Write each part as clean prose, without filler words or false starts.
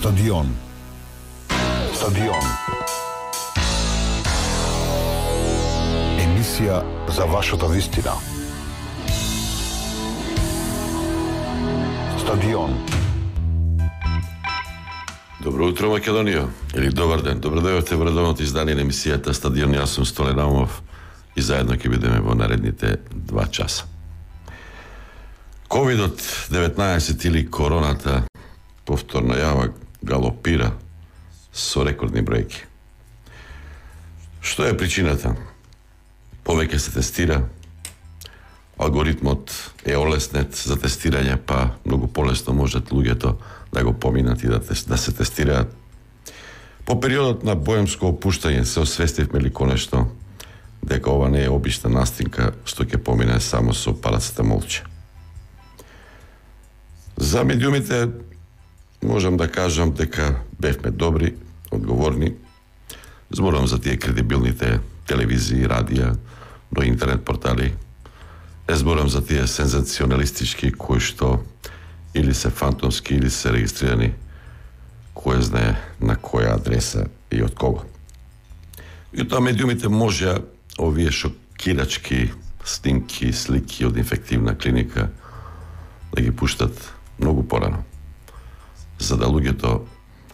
Стадион. Емисија за вашата вистина. Стадион. Добро утро, Македонија, или добар ден. Добро дојдовте во редовното издание на емисијата Стадион. Јас сум Столе Наумов и заедно ќе бидеме во наредните 2 часа. COVID-19 или короната повторно јава галопира со рекордни бројки. Што е причината? Повеќе се тестира, алгоритмот е олеснет за тестирање, па многу полесно можат луѓето да го поминат и да се тестираат. По периодот на боемско опуштање се освестивме ли конечно дека ова не е обична настинка што ќе помине само со парацетамолче. За медиумите можам да кажам дека бевме добри, одговорни. Зборувам за тие кредибилните телевизии, радија, но интернет портали. Не зборувам за тие сензационалистички кои што или се фантомски, или се регистрирани кој знае на која адреса и од кого. И тоа медиумите може овие шокирачки снимки, слики од инфективна клиника да ги пуштат многу порано, за да луѓето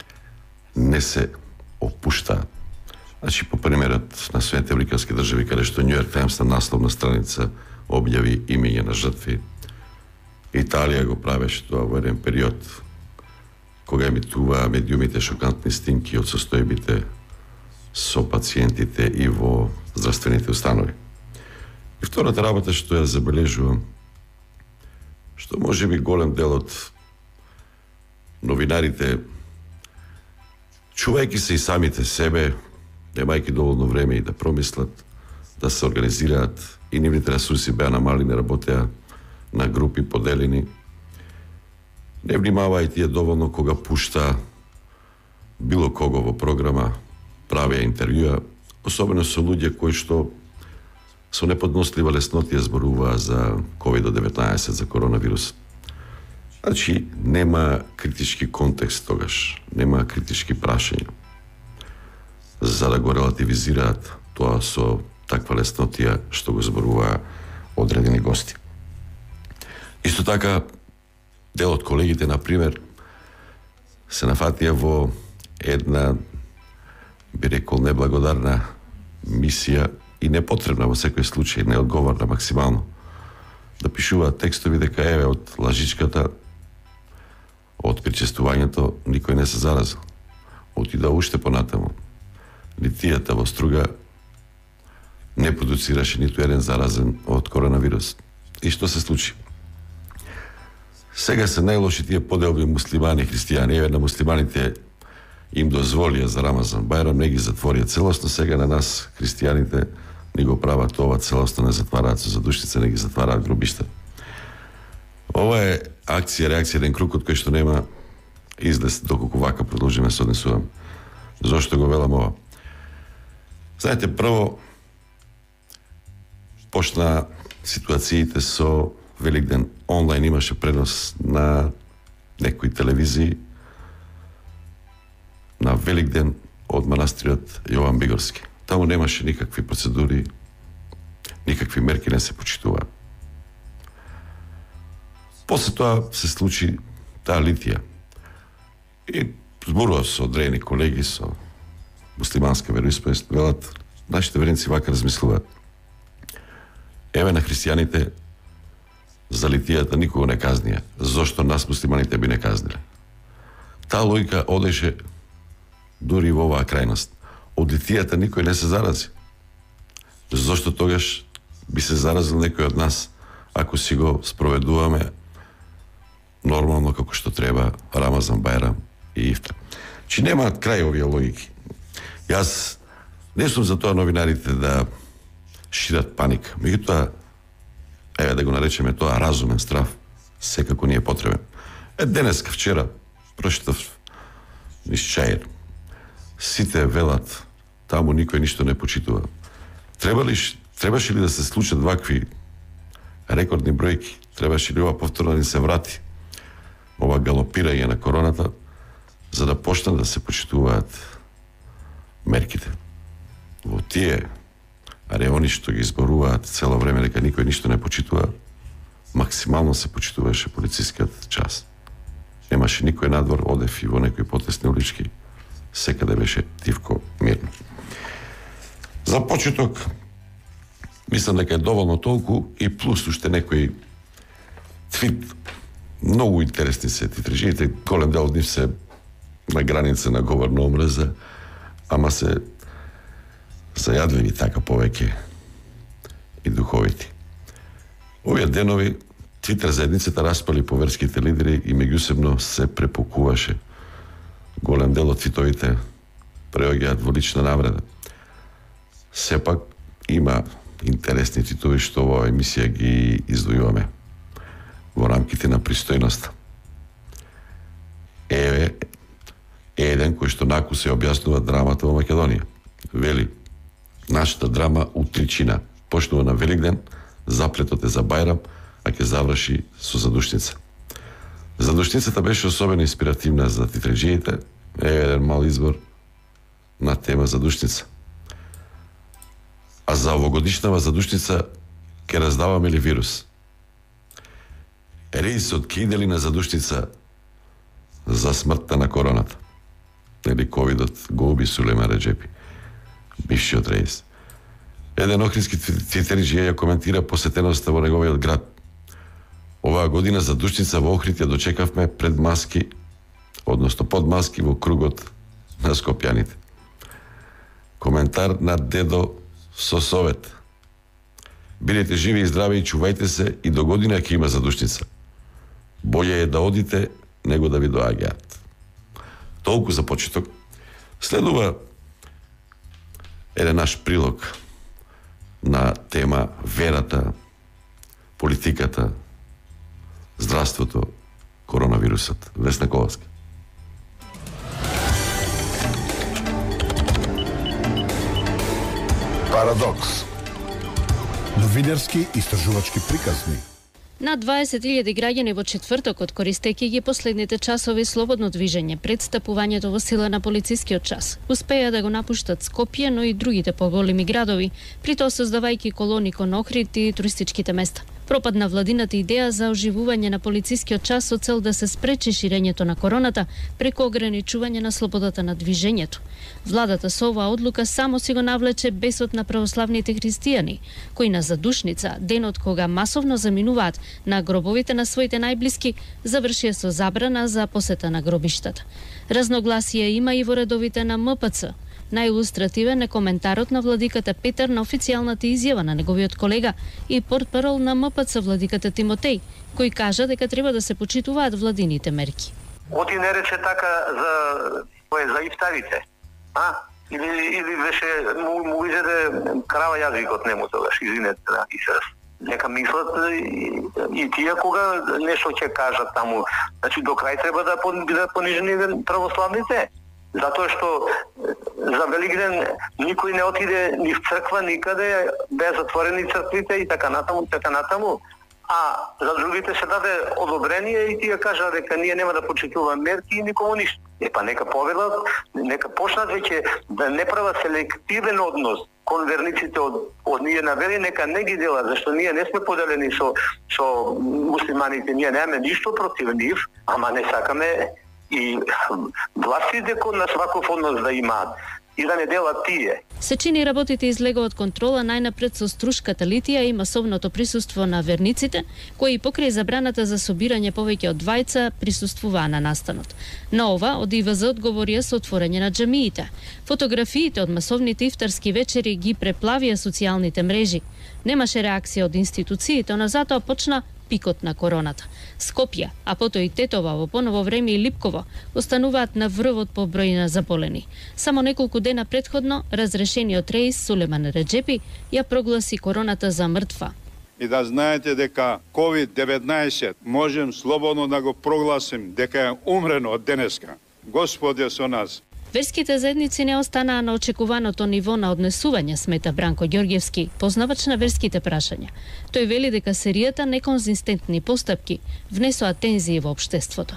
не се опуштаат. Значи, по примерот на Соединените американски држави, каде што Нью Йорк Таймс на насловна страница објави имење на жртви, Италија го правеше тоа во еден период кога емитуваа медиумите шокантни снимки од состојбите со пациентите и во здравствените установи. И втората работа што ја забележувам, што може би голем дел од новинарите, чувајќи се и самите себе, немајќи доволно време и да промислат, да се организираат, и нивните ресурси беа намалени, работеа на групи поделени, не внимаваат тие доволно кога пушта било кого во програма, правеа интервјуа, особено со луѓе кои што со неподнослива леснотија зборуваа за COVID-19, за коронавирус. Значи, нема критички контекст тогаш, нема критички прашања за да го релативизираат тоа со таква леснотија што го зборуваа одредени гости. Исто така, дел од колегите, например, се нафатија во една, би рекол, неблагодарна мисија и непотребна во секој случај, неодговорна максимално, да пишуваат текстови дека еве од лажичката, од причестувањето никој не се заразил. Отида уште понатаму. Литијата во Струга не продуцираше ниту еден заразен од коронавирус. И што се случи? Сега се најлоши тие поделби муслимани и христијани. Еве на муслиманите им дозволија за Рамазан Бајрам, не ги затворија целосно, сега на нас, христијаните, ни го прават ова целосно, не затвараат со задушница, не ги затвараат гробишта. Ова е акција, реакција, еден круг од кој што нема излез доколку вака продолжиме се однесуваме. Зошто го велам ова? Знаете, прво почна ситуациите со Великден. Онлайн имаше пренос на некои телевизии на Великден од манастирот Јован Бигорски. Таму немаше никакви процедури, никакви мерки не се почитуваа. После тоа се случи таа литија. И зборував со одредени колеги, со муслиманска вероисповест, велат, нашите верници вака размислуваат. Еве на христијаните за литијата никого не казнија. Зошто нас муслиманите би не казниле? Таа логика одеше дури во оваа крајност. Од литијата никој не се зарази. Зошто тогаш би се заразил некој од нас ако си го спроведуваме нормално како што треба Рамазан Бајрам и Ифтар? Чи немаат крај овие логики. Јас не сум за тоа новинарите да шират паника. Меѓутоа, еве да го наречеме тоа разумен страв, секако ни е потребен. Денеска, вчера, прочитав низ Чаир. Сите велат, таму никој ништо не почитува. Требаше ли да се случат вакви рекордни бројки? Требаше ли ова повторно да ни се врати? Ова галопирање на короната? за да почнат да се почитуваат мерките. Во тие ареони што ги изборуваат цело време дека никој ништо не почитува, максимално се почитуваше полицискиот час. Немаше никој надвор, одев и во некои потесни улички, секаде беше тивко, мирно. За почеток, мислам дека е доволно толку и плюс уште некои твит. Многу интересни се твитрежите, голем дел од нив се на граница на говор на омраза, ама се зајадливи така повеќе и духовити. Овие денови Твитер заедницата распали по верските лидери и меѓусебно се препукуваше. Голем дел од твитовите преоѓаат во лична навреда. Сепак има интересни твитови што во емисија ги издвојуваме во рамките на пристојноста. Еве еден кој што накусе објаснува драмата во Македонија. Вели: нашата драма утричина почнува на Великден, заплетот е за Бајрам, а ќе заврши со задушница. Задушницата беше особено инспиративна за титреджиите. Еве еден мал избор на тема задушница. А за овогодишнава задушница ќе раздаваме ли вирус? Рейсот ќе иде ли на задушница за смртта на короната? Или ковидот го уби Сулейман Реджепи, бившиот рейс. Еден охридски твитерџија ја коментира посетеноста во неговиот град. Оваа година задушница во Охрид ја дочекавме пред маски, односно под маски во кругот на скопјаните. Коментар на дедо со совет: бидете живи и здрави и чувајте се, и до година ќе има задушница. Боље е да одите него да ви доаѓаат. Толку за почеток. Следува еден наш прилог на тема верата, политиката, здравството, коронавирусот. Весна Коваска. Парадокс. Новинарски истражувачки приказни. Над 20.000 граѓани во четвртокот, користејќи ги последните часови слободно движење пред стапувањето во сила на полицискиот час, успеа да го напуштат Скопје, но и другите поголеми градови, при тоа создавајќи колони кон Охрид и туристичките места. Пропадна владината идеја за оживување на полицискиот час со цел да се спречи ширењето на короната преку ограничување на слободата на движењето. Владата со оваа одлука само си го навлече бесот на православните христијани, кои на задушница, денот кога масовно заминуваат на гробовите на своите најблиски, завршија со забрана за посета на гробиштата. Разногласие има и во редовите на МПЦ. Најилустративен е коментарот на владиката Петар на официјалната изјава на неговиот колега и портпарол на МПЦ владиката Тимотеј, кој кажа дека треба да се почитуваат владините мерки. Оти не рече така за ифтарите, или беше му изеде крава јазикот нему тогаш, извинете на израз. Нека мислат и тие кога нешто ќе кажат таму. Значи до крај треба да бидат понижени православните. Затоа што за Великден никој не отиде ни в црква, никаде, беа затворени црквите и така натаму. А за другите се даде одобрение и тие кажа дека ние нема да почитуваме мерки и никому ништо. Па нека повелат, нека почнат веќе да не прават селективен однос кон верниците од ние на вери, нека не ги делат, зашто ние не сме поделени со муслиманите, ние немаме ништо против нив, ама не сакаме и властите кон нас ваков однос да имаат и да не делат тие. Се чини работите излегува од контрола најнапред со струшката литија и масовното присуство на верниците, кои покрај забраната за собирање повеќе од двајца присуствуваа на настанот. На ова, од ИВЗ одговорија со отворање на џамиите. Фотографиите од масовните ифтарски вечери ги преплавија социјалните мрежи. Немаше реакција од институциите, но затоа почна пикот на короната. Скопје, а потоа и Тетова, во поново време и Липково, остануваат на врвот по број на заболени. Само неколку дена предходно, разрешениот рейс Сулейман Реджепи ја прогласи короната за мртва. И да знаете дека COVID-19 можем слободно да го прогласим дека е умрено од денеска. Господ е со нас. Верските заедници не останаа на очекуваното ниво на однесување, смета Бранко Ѓорѓевски, познавач на верските прашања. Тој вели дека серијата неконзистентни постапки внесоа тензии во општеството.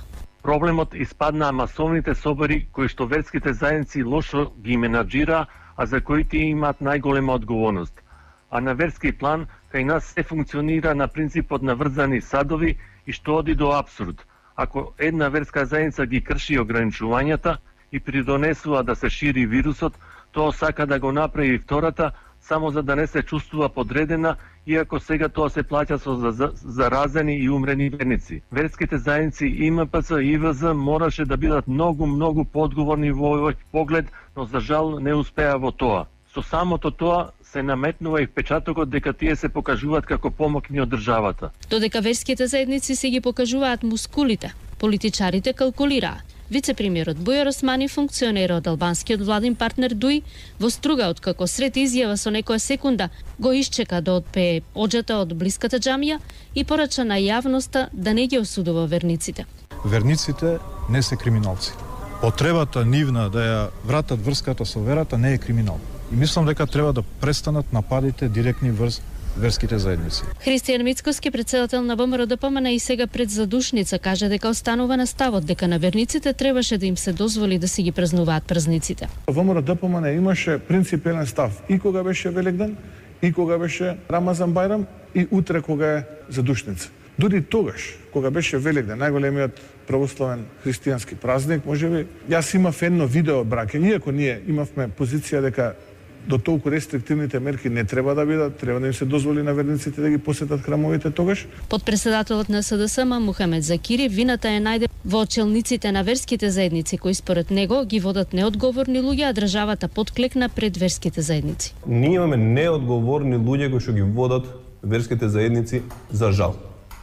Проблемот испаднаа масовните собори кои што верските заедници лошо ги менаџира, а за кои тие имаат најголема одговорност. А на верски план, кај нас се функционира на принципот на врзани садови и што оди до апсурд. Ако една верска заедница ги крши ограничувањата и придонесува да се шири вирусот, тоа сака да го направи втората, само за да не се чувствува подредена, иако сега тоа се плаќа со заразени и умрени верници. Верските заедници ИМПЦ и ИВЗ мораше да бидат многу поодговорни во овој поглед, но за жал не успеа во тоа. Со самото тоа се наметнува и впечатокот дека тие се покажуваат како помокни од државата. Додека верските заедници се ги покажуваат мускулите, политичарите калкулираат. Вице-премиерот Бујар Османи, функционер од албанскиот владин партнер ДУИ, во струга откако сред изјава со некоја секунда го исчека да отпее оџата од блиската џамија и порача на јавноста да не ги осудува верниците. Верниците не се криминалци. Потребата нивна да ја вратат врската со верата не е криминал. И мислам дека треба да престанат нападите директни врз верските заедници. Христијан Мицкоски, председател на ВМРО ДПМН и сега пред задушница, кажа дека останува на ставот дека на верниците требаше да им се дозволи да си ги празнуваат празниците. ВМРО ДПМН имаше принципиелен став и кога беше Великден, и кога беше Рамазан Бајрам, и утре кога е задушница. Дури тогаш, кога беше Великден, најголемиот православен христијански празник, можеби јас имав едно видео браќање, иако ние имавме позиција дека до толку рестриктивните мерки не треба да бидат, треба да им се дозволи на верниците да ги посетат храмовите тогаш. Подпредседателот на СДСМ Мухамед Закири вината е најде во челниците на верските заедници кои според него ги водат неодговорни луѓе, а државата подклекна пред верските заедници. Ние имаме неодговорни луѓе кои што ги водат верските заедници, за жал.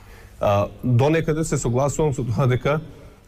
Донекаде се согласувам со тоа дека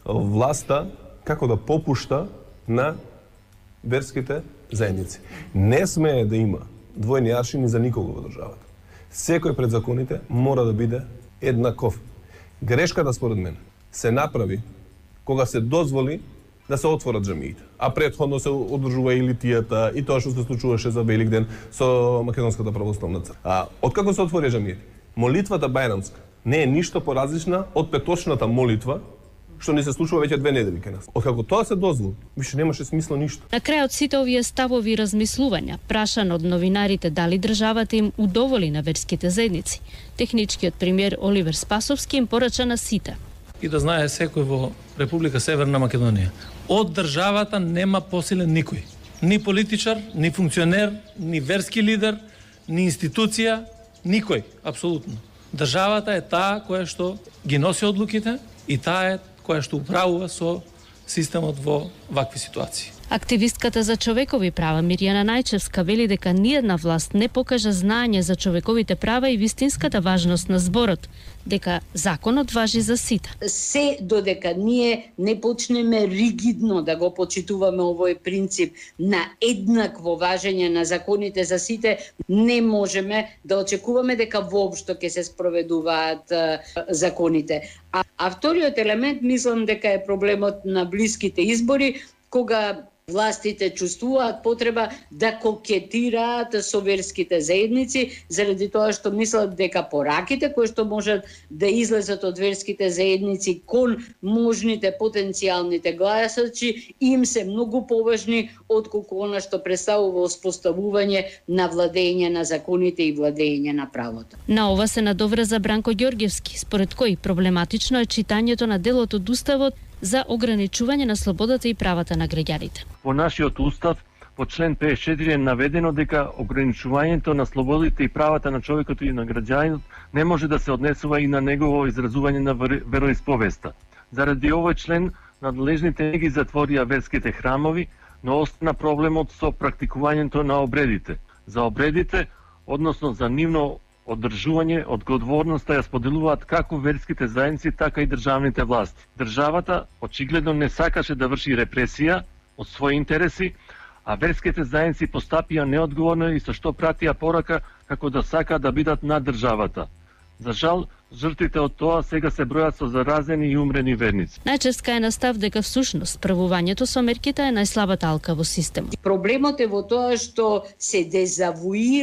власта како да попушта на верските заедници. Не смее да има двојни аршини за никого во државата. Секој пред законите мора да биде еднаков. Грешката според мен се направи кога се дозволи да се отворат џамиите, а претходно се одржува и литијата и тоа што се случуваше за Великден со Македонската православна црква. Откако се отвори џамиите, молитвата бајрамска не е ништо поразлична од петочната молитва што не се случува веќе 2 недели кај нас. Откако тоа се дозволи, више немаше смисло ништо. На крајот сите овие ставови и размислувања, прашан од новинарите дали државата им удоволи на верските заедници, техничкиот премиер Оливер Спасовски им порача на сите. И да знае секој во Република Северна Македонија, од државата нема посилен никој. Ни политичар, ни функционер, ни верски лидер, ни институција, никој, апсолутно. Државата е таа која што ги носи одлуките и таа е која што управува со системот во вакви ситуации. Активистката за човекови права Мирјана Најчевска вели дека ниедна власт не покажа знаење за човековите права и вистинската важност на зборот, дека законот важи за сите. Се додека ние не почнеме ригидно да го почитуваме овој принцип на еднакво важење на законите за сите, не можеме да очекуваме дека воопшто ќе се спроведуваат законите. А вториот елемент мислам дека е проблемот на блиските избори, кога властите чувствуваат потреба да кокетираат со верските заедници, заради тоа што мислат дека пораките кои што можат да излезат од верските заедници кон можните потенцијалните гласачи им се многу поважни отколку она што представува успоставување на владење на законите и владење на правото. На ова се надоврза Бранко Ѓорѓевски, според кој проблематично е читањето на делот од Уставот за ограничување на слободата и правата на граѓаните. Во нашиот устав, во член 54 е наведено дека ограничувањето на слободите и правата на човекот и на граѓанинот не може да се однесува и на негово изразување на вероисповеста. Заради овој член, надлежните не ги затворија верските храмови, но остана проблемот со практикувањето на обредите. За обредите, односно за нивно одржување, одговорноста ја споделуваат како верските заедници, така и државните власти. Државата очигледно не сакаше да врши репресија од своји интереси, а верските заедници постапија неодговорно и со што пратија порака како да сака да бидат над државата. За жал, жртвите од тоа сега се бројат со заразени и умрени верници. Најческа е на став дека всушност правувањето со мерките е најслабата алка во системот. Проблемот е во тоа што се дезавуира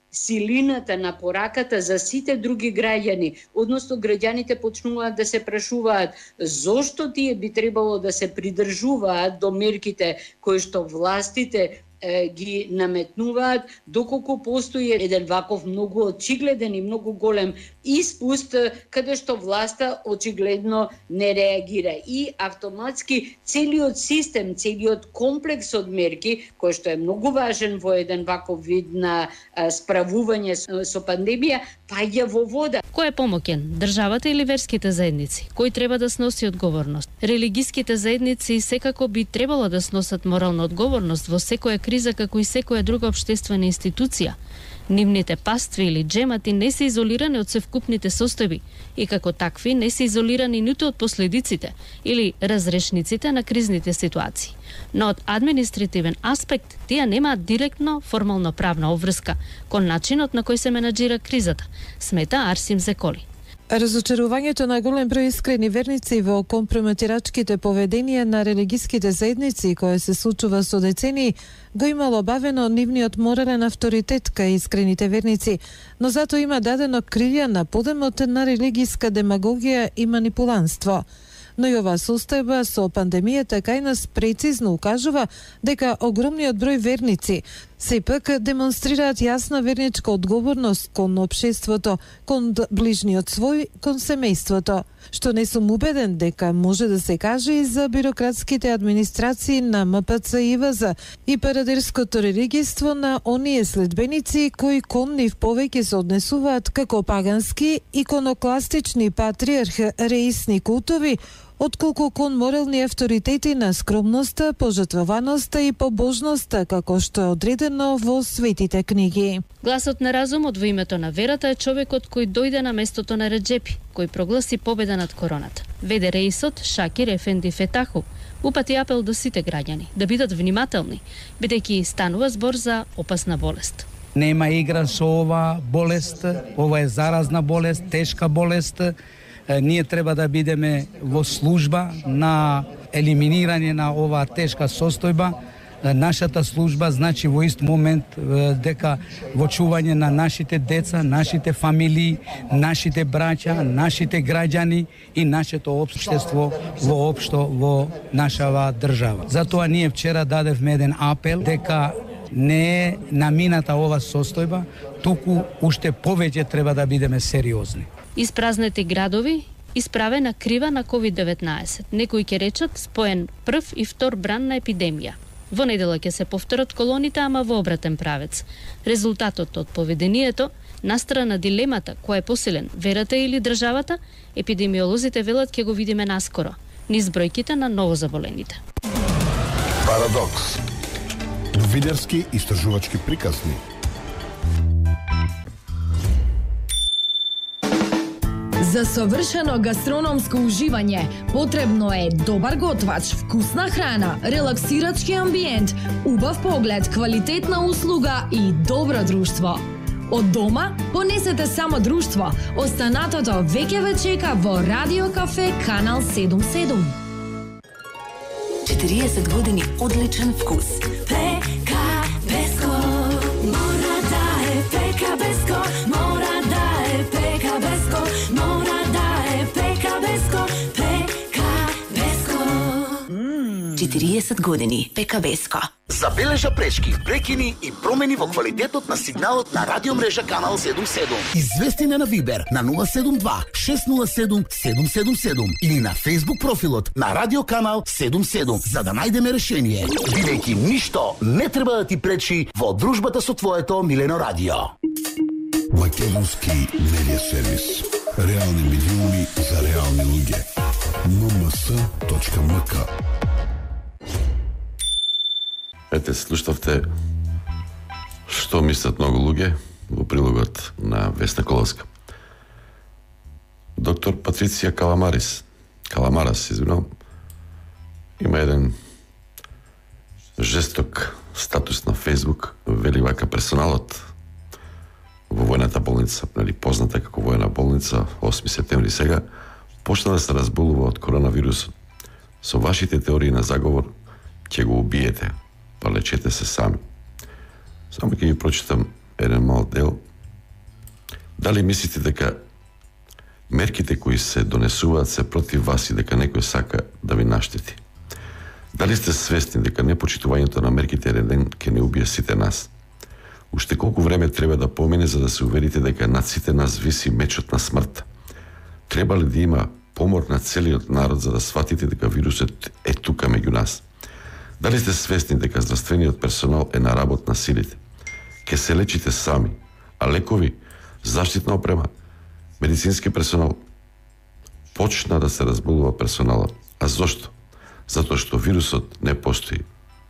силината на пораката за сите други граѓани, односно граѓаните почнуваат да се прашуваат зошто тие би требало да се придржуваат до мерките кои што властите ги наметнуваат, доколку постои еден ваков многу очигледен и многу голем испуст, каде што власта очигледно не реагира. И автоматски целиот систем, целиот комплекс од мерки, кој што е многу важен во еден ваков вид на справување со пандемија, паѓа во вода. Кој е помоќен? Државата или верските заедници? Кој треба да сноси одговорност? Религиските заедници секако би требало да сносат морална одговорност во секоја криза како и секоја друга општествена институција. Нивните пастви или джемати не се изолирани од севкупните состојби и како такви не се изолирани ниту од последиците или разрешниците на кризните ситуации. Но од административен аспект тие немаат директно формално правна обврска кон начинот на кој се менаџира кризата, смета Арсим Зеколи. Разочарувањето на голем број искрени верници во компрометирачките поведенија на религиските заедници кои се случува со децении го имало бавено нивниот морален авторитет кај искрените верници, но затоа има дадено крилја на подемот на религиска демагогија и манипуланство. Но и оваа состојба со пандемијата кај нас прецизно укажува дека огромниот број верници сепак демонстрираат јасна верничка одговорност кон општеството, кон ближниот свој, кон семејството, што не сум убеден дека може да се каже и за бирократските администрации на МПЦ и ВЗ и парадерското религијство на оние следбеници кои кон нив повеќе се однесуваат како пагански, иконокластични патриарх реисни култови, отколку кон морални авторитети на скромноста, пожртвуваноста и побожноста, како што е одредено во светите книги. Гласот на разумот во името на верата е човекот кој дојде на местото на Реджепи, кој прогласи победа над короната. Веде реисот Шакир Ефенди Фетаху упати апел до сите граѓани да бидат внимателни, бидејќи станува збор за опасна болест. Нема игра со ова болест, ова е заразна болест, тешка болест. Ние треба да бидеме во служба на елиминирање на оваа тешка состојба. Нашата служба значи во ист момент дека во чување на нашите деца, нашите фамилии, нашите браќа, нашите граѓани и нашето општество воопшто во нашава држава. Затоа ние вчера дадевме еден апел дека не е намината ова состојба, туку уште повеќе треба да бидеме сериозни. Испразнети градови, исправена крива на COVID-19. Некои ќе речат споен прв и втор бран на епидемија. Во недела ќе се повторат колоните, ама во обратен правец. Резултатот од поведението, настрана дилемата кој е посилен, верата или државата, епидемиолозите велат ќе го видиме наскоро, низ бројките на новозаболените. Парадокс. Новинарски истражувачки приказни. За совршено гастрономско уживање потребно е добар готвач, вкусна храна, релаксирачки амбиент, убав поглед, квалитетна услуга и добро друштво. Од дома понесете само друштво. Останатото веќе ве чека во Радио Кафе Канал 77. 40 години одличен вкус. ПК Беско мора да е ПК Беско, мора да е ПК Беско, мора да е ПК Беско, ПК Беско. 40 години ПК Беско. Забележа пречки, прекини и промени во квалитетот на сигналот на радиомрежа Канал 77. Извести на Вибер на 072 607 777 или на Facebook профилот на Радио Канал 77 за да најдеме решение. Бидејќи ништо не треба да ти пречи во дружбата со твоето милено радио. Македонски медиа сервис. Реални медиуми за реални луѓе. nms.mk. Ете, слушавте што мислат многу луѓе во прилогот на Весна Коловска. Доктор Патриция Каламарас, има еден жесток статус на Фейсбук, вели вака: персоналот во војната болница, позната како војна болница, 8 септември сега, почна да се разболува од коронавирусот. Со вашите теории на заговор ќе го убиете, па лечете се сами. Само ќе ги прочитам еден мал дел. Дали мислите дека мерките кои се донесуваат се против вас и дека некој сака да ви наштети? Дали сте свесни дека непочитувањето на мерките еден ден ќе не убие сите нас? Уште колку време треба да помине за да се уверите дека над сите нас виси мечот на смртта? Треба ли да има помор на целиот народ за да сватите дека вирусот е тука меѓу нас? Дали сте свесни дека здравствениот персонал е на работ на силите? Ке се лечите сами, а лекови, заштитна опрема, медицински персонал почна да се разболува персоналот. А зошто? Затоа што вирусот не постои.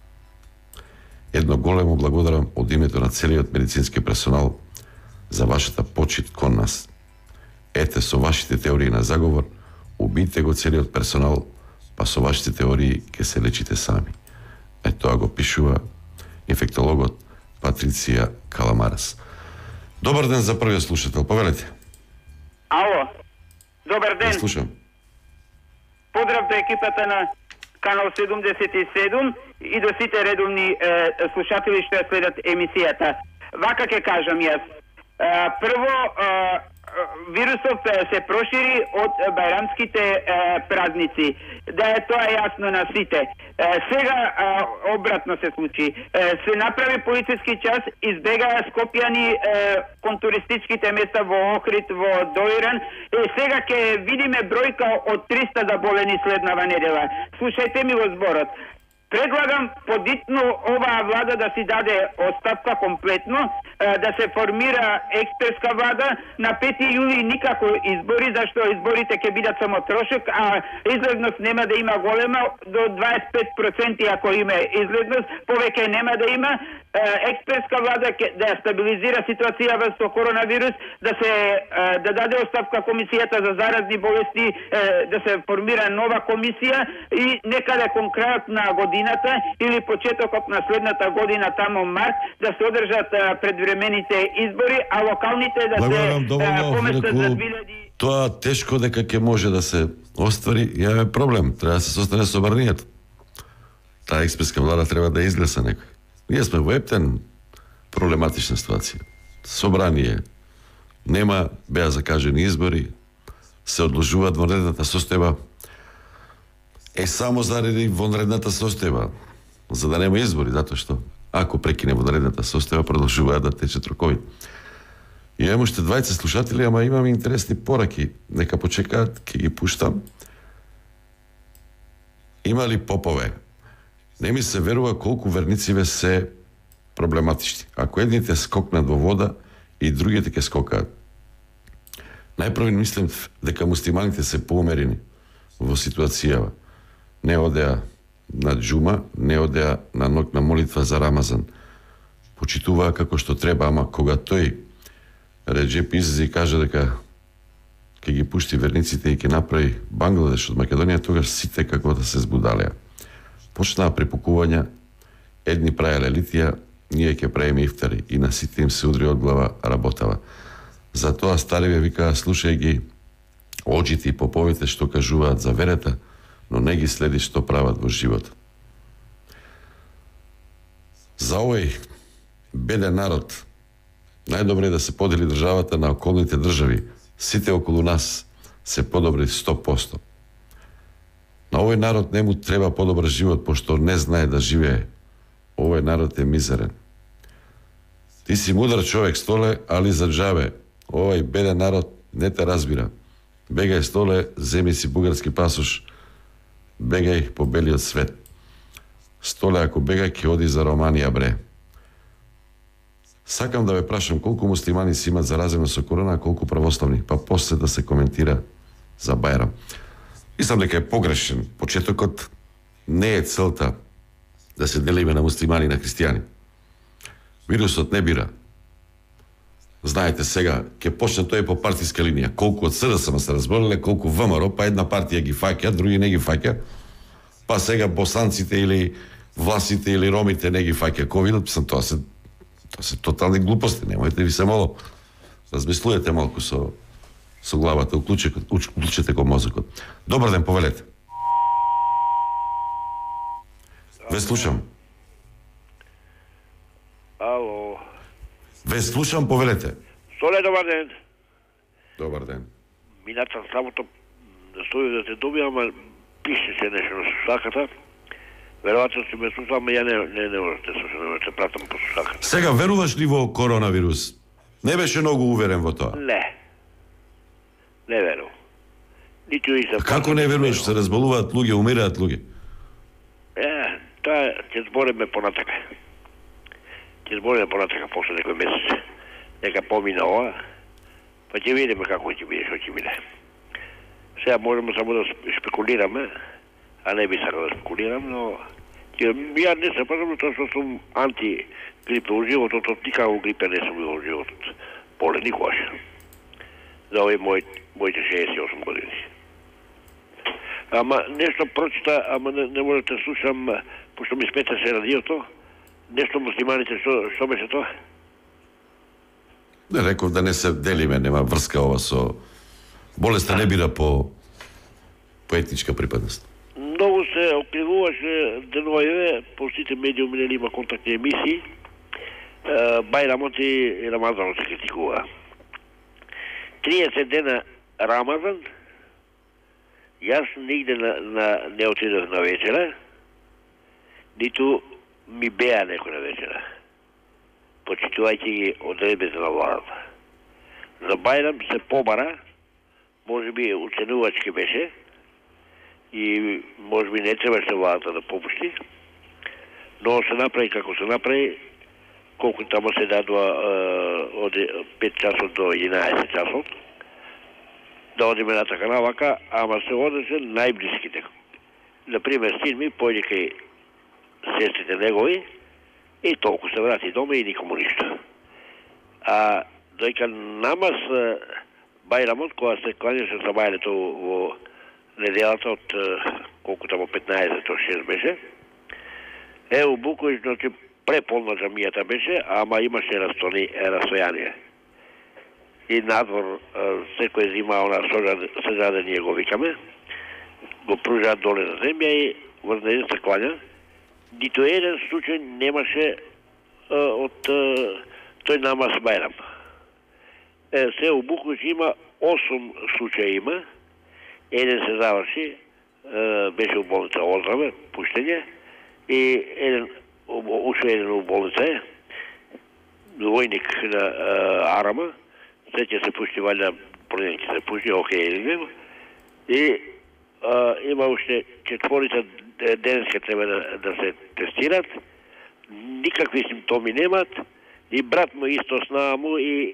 Едно големо благодарам од името на целиот медицински персонал за вашата почит кон нас. Ете, со вашите теории на заговор, убийте го целиот персонал, па со вашите теории ќе се лечите сами. Тоа го пишува инфектологот Патриция Каламарас. Добар ден за првиот слушател, повелете. Ало, добар ден. Да слушам. Поздрав до екипата на Канал 77 и до сите редовни слушатели што ја следат емисијата. Вака ќе кажам јас. Прво, вирусов се прошири од бајрамските празници. Да е тоа јасно на сите. Сега обратно се случи. Се направи полициски час, избегаа скопјани кон туристичките места во Охрид, во Доиран. Сега ќе видиме бројка од 300 заболени следнава недела. Слушајте ми го зборот. Предлагам подитно оваа влада да си даде оставка комплетно, да се формира експертска влада. На 5 јули никако избори, зашто изборите ќе бидат само трошок, а излезност нема да има голема, до 25% ако има излезност, повеќе нема да има. Експертска влада да ја стабилизира ситуацијава со коронавирус, да даде оставка комисијата за заразни болести, да се формира нова комисија и некаде кон крајот на годината или почетокот на следната година, тамо март, да се одржат предвремените избори, а локалните да се поместат за 2000... Тоа тешко дека ќе може да се оствари, ја е проблем. Треба да се состане собранијата. Таа експертска влада треба да изглеса некој. Ние сме во ептен проблематична ситуација. Собрание нема, беа закажени избори, се одложуваат вонредната состојба. Само заради вонредната состојба, за да нема избори, затоа што ако прекине вонредната состојба, продолжуваат да течат рокови. И имам уште 20 слушатели, ама имам интересни пораки. Нека почекаат, ќе ги пуштам. Има ли попове? Не ми се верува колку вернициве се проблематични. Ако едните скокнат во вода, и другите ќе скокаат. Најпрво мислам дека муслиманите се поумерени во ситуацијава. Не одеа на џума, не одеа на ноќна молитва за Рамазан. Почитуваа како што треба, ама кога тој Реджеп излезе и кажа дека ќе ги пушти верниците и ќе направи Бангладеш од Македонија, тогаш сите како да се збудалеа. Почнаа препукувања, едни правеле литија, ние ќе правиме ифтари и на сите им се удри од глава работава. Затоа стариве викаа, слушај ги оџите и поповите што кажуваат за верата, но не ги следи што прават во живот. За овој беден народ најдобре е да се подели државата на околните држави. Сите околу нас се подобри 100%. На овој народ не му треба подобар живот, пошто не знае да живее. Овој народ е мизерен. Ти си мудар човек, Столе, али за џабе. Овој беден народ не те разбира. Бегај, Столе, земи си бугарски пасош. Бегај по белиот свет. Столе, ако бегај, ќе оди за Романија, бре. Сакам да ве прашам колку муслимани си имат заразено со корона, а колку православни, па после да се коментира за Бајрам. Мислам дека е погрешен. Почетокот не е целта да се делиме на муслимани и на христијани. Вирусот не бира. Знаете сега, ќе почне тој по партиска линија. Колку од СДСМ се разболеле, колку ВМРО, па една партија ги фаќа, други не ги фаќа. Па сега босанците или власите или ромите не ги фаќа ковидот. Тоа се тотални глупости, немојте ви се молам. Размислувате малку со главата, уклучете го мозокот. Добар ден, повелете. Ве слушам. Ало. Ве слушам, повелете. Соле, добар ден. Добар ден. Мината сабота стои да те добија, ама пише се нешто на слушалката. Веројатно си ме слушал, ама ја не може да слушам, не може да пратам по слушалката. Сега, веруваш ли во коронавирус? Не беше многу уверен во тоа. Не верувам. Ниту и се... Како не веруваш? Се разболуваат луѓе, умираат луѓе. Тоа ќе збориме понатака. После некој месец. Нека помина ова, па ќе видиме како ќе биде, што ќе биде. Сега можеме само да спекулираме, а не би сакал да спекулирам, но ја не се пазам, тоа што сум анти-грипе во животот, никако грипе не сум во животот. Болен никогаш. За овој моите 68 години. Ама нешто прочита, ама не може да слушам, пошто ми смета се радиото, нешто муслиманите, што беше тоа? Не реков да не се делиме, нема врска ова со... Болеста не бира по етничка припадност. Многу се окривуваше денојаве, по сите медиуми нели има контактни емисии, Бајрамот и Рамазанот се критикува. 30 дена Рамазан, јас нигде не отидох на вечера, ниту ми беа некој на вечера, почитувајќи ги одредбите на владата. За Бајрам се побара, може би уценувачки беше, и може би не требаше владата да попушти, но се направи како се направи, колку тамо се дадува од 5 часот до 11 часот, да одиме на така навака, ама се одеше најблиските. Например, син ми појде кај сестрите негови и толку се врати дома и никому ништо. А дојка намаз Бајрамот, кога се кланеше за бајлето во неделата од колку тамо 15 до 6 беше, у Буковиќ, значи преполна джамијата беше, ама имаше растојание. И надвор секој зима она сежаде ние го викаме, го пружаат доле на земја и врз еден се клања. Нито еден случај немаше од тој намаз Бајрам. Се у Буковиќ има 8 случаи има, еден се заврши, беше у болница оздраве, пуштење, и ушо еден у болница војник на Арама, се ќе се пушти, валја понеделник ќе се пушти, окей, или и има уште 4 денеска треба да се тестират, никакви симптоми немат, и брат му исто снаа му и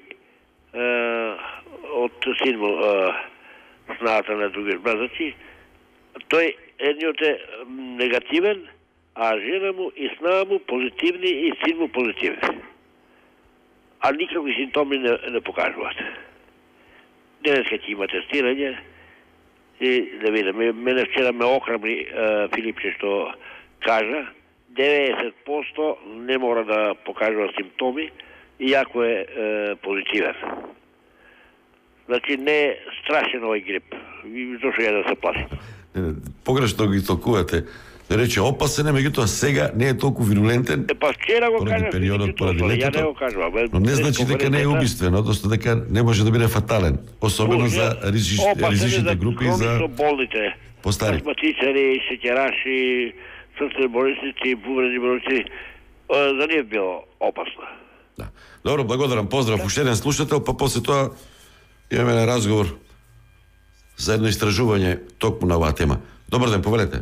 од син му снаата на други бразачи, тој едниот е негативен, а жена му и снаа му позитивни и син му позитивни. А никакви симптоми не покажуваат. Денеска ќе има тестирање и да видиме. Мене вчера ме охрабри Филипче што кажа 90% не мора да покажува симптоми, иако е позитивен. Значи не е страшен овој грип. Зошто ја да се плаши? Погрешно ги толкувате. Да рече опасен, меѓутоа сега не е толку вирулентен. Па вчера го кажа периодот поради летото. Ја не го кажувам. Но не значи дека не е убиствен, односно дека не може да биде фатален, особено за ризичните групи и за болните, постари. Астматичари, шеќераши, срцени болесници, бубрени болесници. За нив било опасно. Да. Добро, благодарам. Поздрав уште еден слушател, па после тоа имаме на разговор за едно истражување токму на оваа тема. Добар ден, повелете.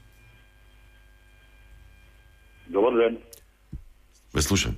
Добар ден. Ве слушам.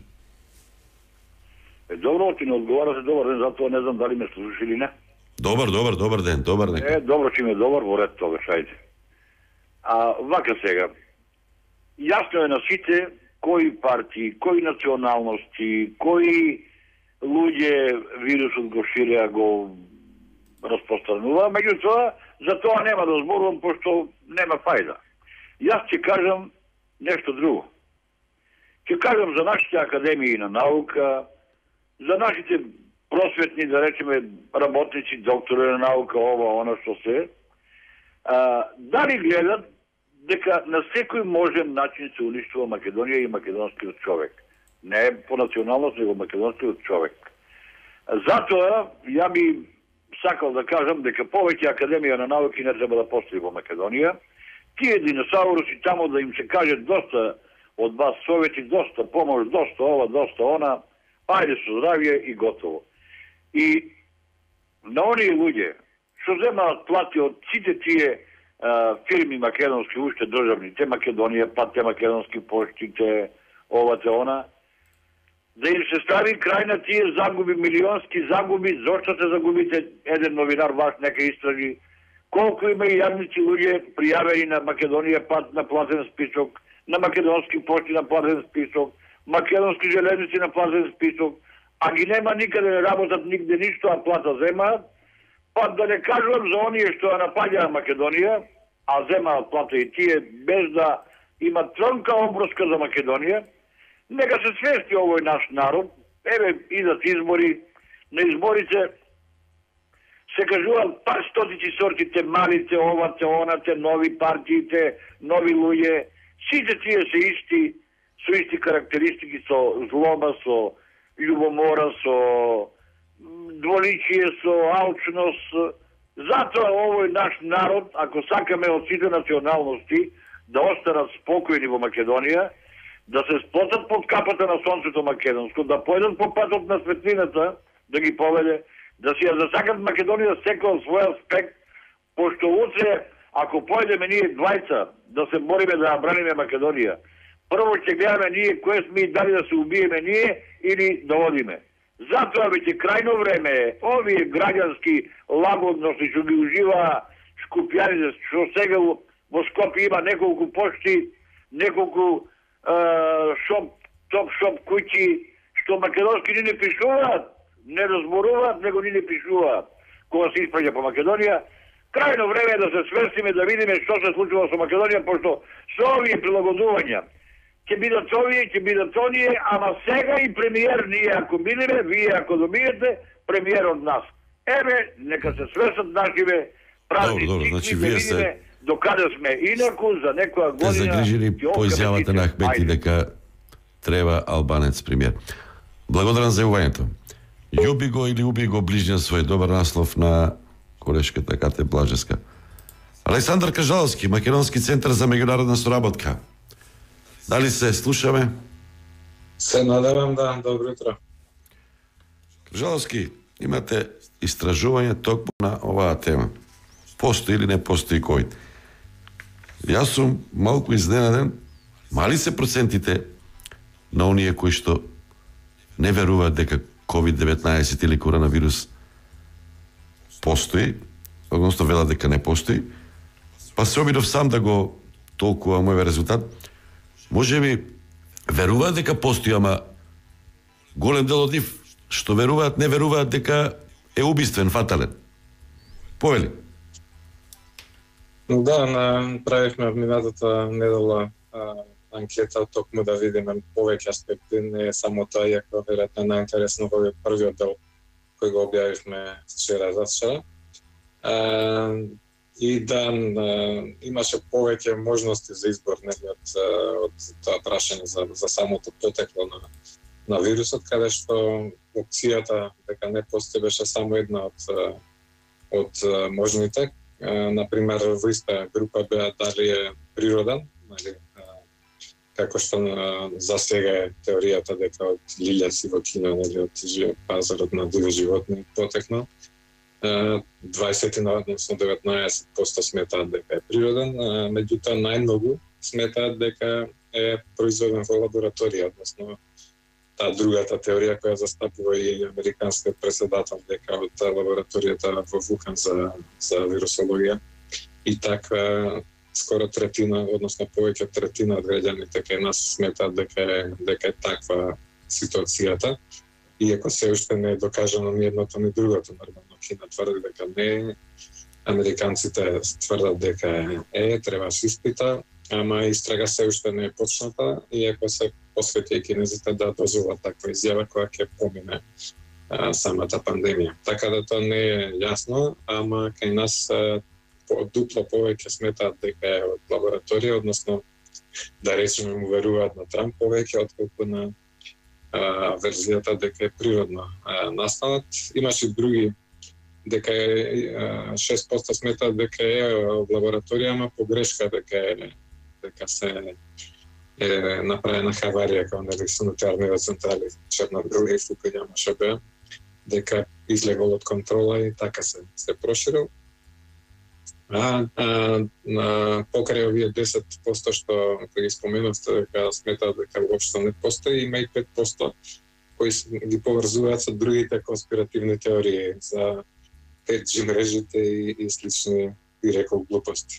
Добро, ти не одговарате добар ден, затоа не знам дали ме слушаш или не. Добар ден, добар нека. Добро, че ми е добар, во ред тогаш, ајде. Вака сега, јасно е на сите кои партии, кои националности, кои луѓе вирусот го ширеа, го распространува, меѓутоа, за тоа нема да зборувам, пошто нема фајда. Јас ќе кажам нешто друго. Ќе кажам за нашите академии на наука, за нашите просветни, да речеме, работници, доктори на наука, ова, она што се, дали гледат дека на секој можен начин се уништува Македонија и македонскиот човек. Не по националност, него македонскиот човек. Затоа, ја би сакал да кажам дека повеќе Академија на науки не треба да постои во Македонија. Тие диносауруси тамо да им се каже доста од вас совети, доста помош, доста ова, доста она, ајде со здравје и готово. И на оние луѓе што земаат плати од сите тие фирми македонски, уште државни, те Македонија, па те македонски пошти, те ова, те она, да им се стави крај на тие загуби, милионски загуби. Зошто се загубите? Еден новинар ваш нека истражи колку има и јадници луѓе пријавени на Македонија пат на платен список, на македонски пошти на платен список, македонски железници на платен список, а ги нема никаде, не работат нигде ништо, а плата земаат. Па да не кажувам за оние што ја напаѓаа Македонија, а земаат плата и тие без да имат тронка обврска за Македонија. Нека се свести овој наш народ. Еве идат избори, на изборите се кажуваат пар стотици сортите, малите, овате, онате, нови партиите, нови луѓе. Сите тие се исти, со исти карактеристики, со злоба, со љубомора, со дволичие, со алчност. Затоа овој наш народ, ако сакаме од сите националности да останат спокојни во Македонија, да се сплотат под капата на сонцето македонско, да појдат по патот на светлината, да ги поведе, да си ја засакат Македонија секој од свој аспект, пошто утре, ако појдеме ние двајца да се бориме да ја браниме Македонија, прво ќе гледаме ние кој сме и дали да се убиеме ние или да одиме. Затоа веќе крајно време е овие граѓански лагодности што ги уживаа скопјаните, што сега во Скопје има неколку пошти, неколку топ-шоп куќи, што македонски ни не пишуваат, не разборуваат, него ни не пишуваат кога се испраќа по Македонија. Крајно време е да се свестиме, да видиме што се случува со Македонија, пошто со овие прилагодувања ќе бидат овие, ќе бидат оние, ама сега и премиер ние ако бидеме, вие ако добиете премиер од нас. Еве, нека се свестат нашиве празни цикли, да видиме до каде сме. Инаку за некоја година... Те загрижени по изјавата на Ахмети дека треба албанец премиер. Благодарам за јавувањето. Љуби го или уби го ближниот свој, добар наслов на колешката Кате Блажеска. Александар Кажаловски, Македонски центар за меѓународна соработка. Дали се слушаме? Се надевам, да, добро утро. Кажаловски, имате истражување токму на оваа тема. Постои или не постои ковид? Јас сум малку изненаден, мали се процентите на оние кои што не веруваат дека COVID-19 или коронавирус постои, односно велат дека не постои, па се обидов сам да го толкувам овој резултат. Може би веруваат дека постои, ама голем дел од нив што веруваат, не веруваат дека е убиствен, фатален. Повели? Да, правихме минатата недела анкета токму да видиме повеќе аспекти, не е само тоа, иако веројатно најинтересно во првиот дел кој го објавивме вчера за вчера. И да имаше повеќе можности за избор од тоа прашање за самото потекло на вирусот, каде што опцијата дека не постои беше само една од можните. Например, во иста група беа дали е природен, како што за сега е теоријата дека од лилјаци во Кина, од пазарот на диви животни потекнал. 20 односно 19% сметаат дека е природен, меѓутоа најмногу сметаат дека е произведен во лабораторија, односно таа другата теорија која застапува и американскиот председател дека од лабораторијата во Вухан за вирусологија. И така скоро третина, односно повеќе од третина од граѓаните кај нас сметаат дека е таква ситуацијата. Иако се уште не е докажано ни едното ни другото, нормално Кина тврди дека не, американците тврдат дека треба се испита, ама истрага се уште не е почната, иако се посвети кинезите да дозволат таква изјава која ќе помине самата пандемија. Така да тоа не е јасно, ама кај нас дупло повеќе сметаат дека е од лабораторија, односно да речеме му веруваат на Трамп повеќе отколку на верзијата дека е природно настанат. Имаше други дека 6% сметаат дека е од лабораторија, погрешка дека се е направена хаварија као нели санитарните централи Чернобил и Фукујама ШБ, дека излегол од контрола и така се проширил. На покрај овие 10% што ги споменавте дека сметаат дека воопшто не постои, има и 5% кои ги поврзуваат со другите конспиративни теории за 5G мрежите и слични, би рекол, глупости.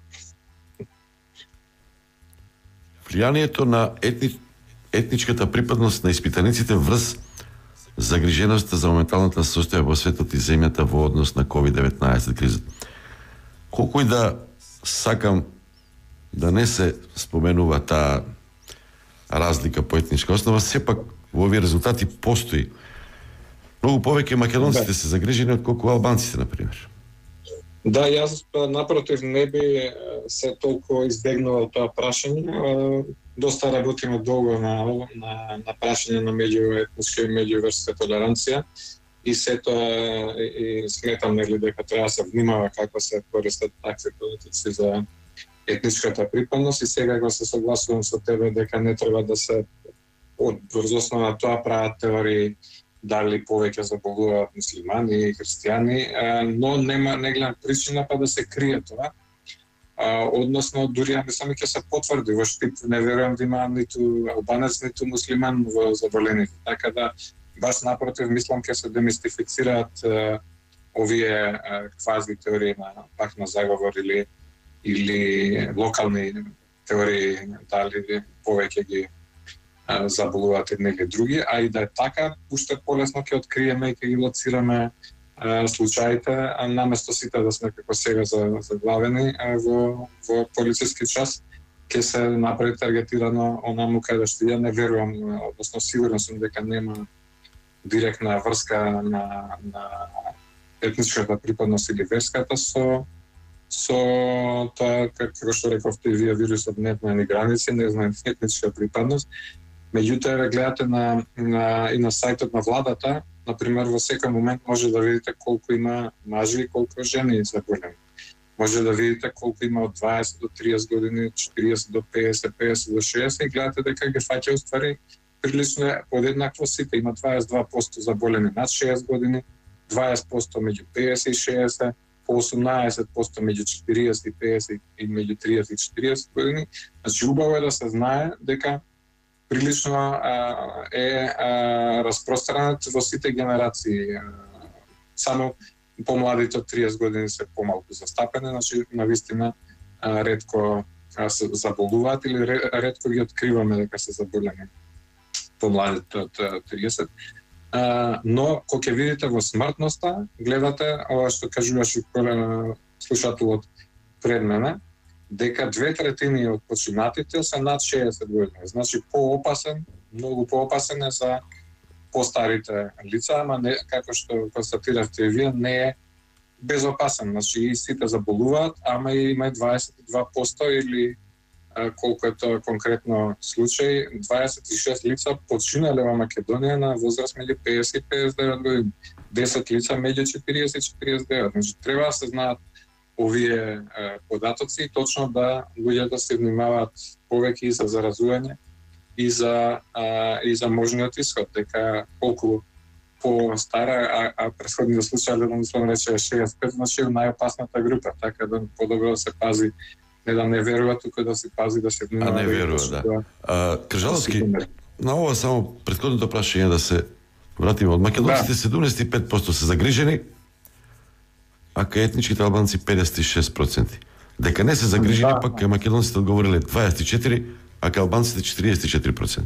Влијанието на етничката припадност на испитаниците врз загриженоста за моменталната состојба во светот и земјата во однос на COVID-19 кризата. Колку и да сакам да не се споменува таа разлика по етничка основа, сепак во овие резултати постои. Многу повеќе македонците се загрижени отколку албанците, например. Да, јас напротив не би се толку избегнувал тоа прашање. Доста работиме долго на прашање на меѓуетничка и меѓуверска толеранција и сето и сметам нели дека треба да се внимава како се користат такви политици за етничката припадност и сега го се согласувам со тебе дека не треба да се врз основа на тоа прават теории дали повеќе заболуваат муслимани и христијани, но не гледам причина па да се крие тоа. Односно, дури ја мислам ќе се потврди во Штип, не верувам да има ниту албанец, ниту муслиман во заболените. Така да, бас напротив, мислам ќе се демистифицираат овие квази теории пак на заговор или локални теории дали повеќе ги заболуваат едни или други, а и да е така, уште полесно ќе откриеме и ќе ги лоцираме случаите, а наместо сите да сме како сега заглавени во полициски час, ќе се направи таргетирано онаму каде што ја не верувам, односно сигурен сум дека нема директна врска на етничката припадност или верската со тоа, како што рековте и вие, вирусот не знае ни граници, не знае етничка припадност. Меѓутоа, гледате и на сајтот на владата, например, во секој момент може да видите колку има мажи и колку жени заболени. Може да видите колку има од 20 до 30 години, 40 до 50, 50 до 60 и гледате дека ги фаќа уствари прилично подеднакво сите. Има 22% заболени над 60 години, 20% меѓу 50 и 60, по 18% меѓу 40 и 50 и меѓу 30 и 40 години. Значи, убаво е да се знае дека прилично е распространет во сите генерации. Само помладите од 30 години се помалку застапени, значи навистина ретко се заболуваат или ретко ги откриваме дека се заболени помладите од 30. Но кога ќе видите во смртноста, гледате ова што кажуваше слушателот пред мене, дека 2/3 од починатите се над 60 години. Значи поопасен, многу поопасен е за постарите лица, ама не, како што констатиравте и вие, не е безопасен. Значи и сите заболуваат, ама има и 22% или колку е тоа конкретно случај, 26 лица починале во Македонија на возраст меѓу 50 и 59 години. 10 лица меѓу 40 и 49. Значи треба да се знаат овие податоци и точно да луѓето се внимаваат повеќе и за заразување и за можниот исход, дека колку по-стара, а претходниот случај едноставно рече 65, значи е најопасната група, така да подобро да се пази, не да не верува, туку да се пази, да се внимава. А не верува, да. Кржаловски, на ова само претходното прашање да се вратиме од македонците, 75% се загрижени, а кај етничките албанци 56%. Дека не се загрижени, пак кај македонците одговориле 24%, а кај албанците 44%.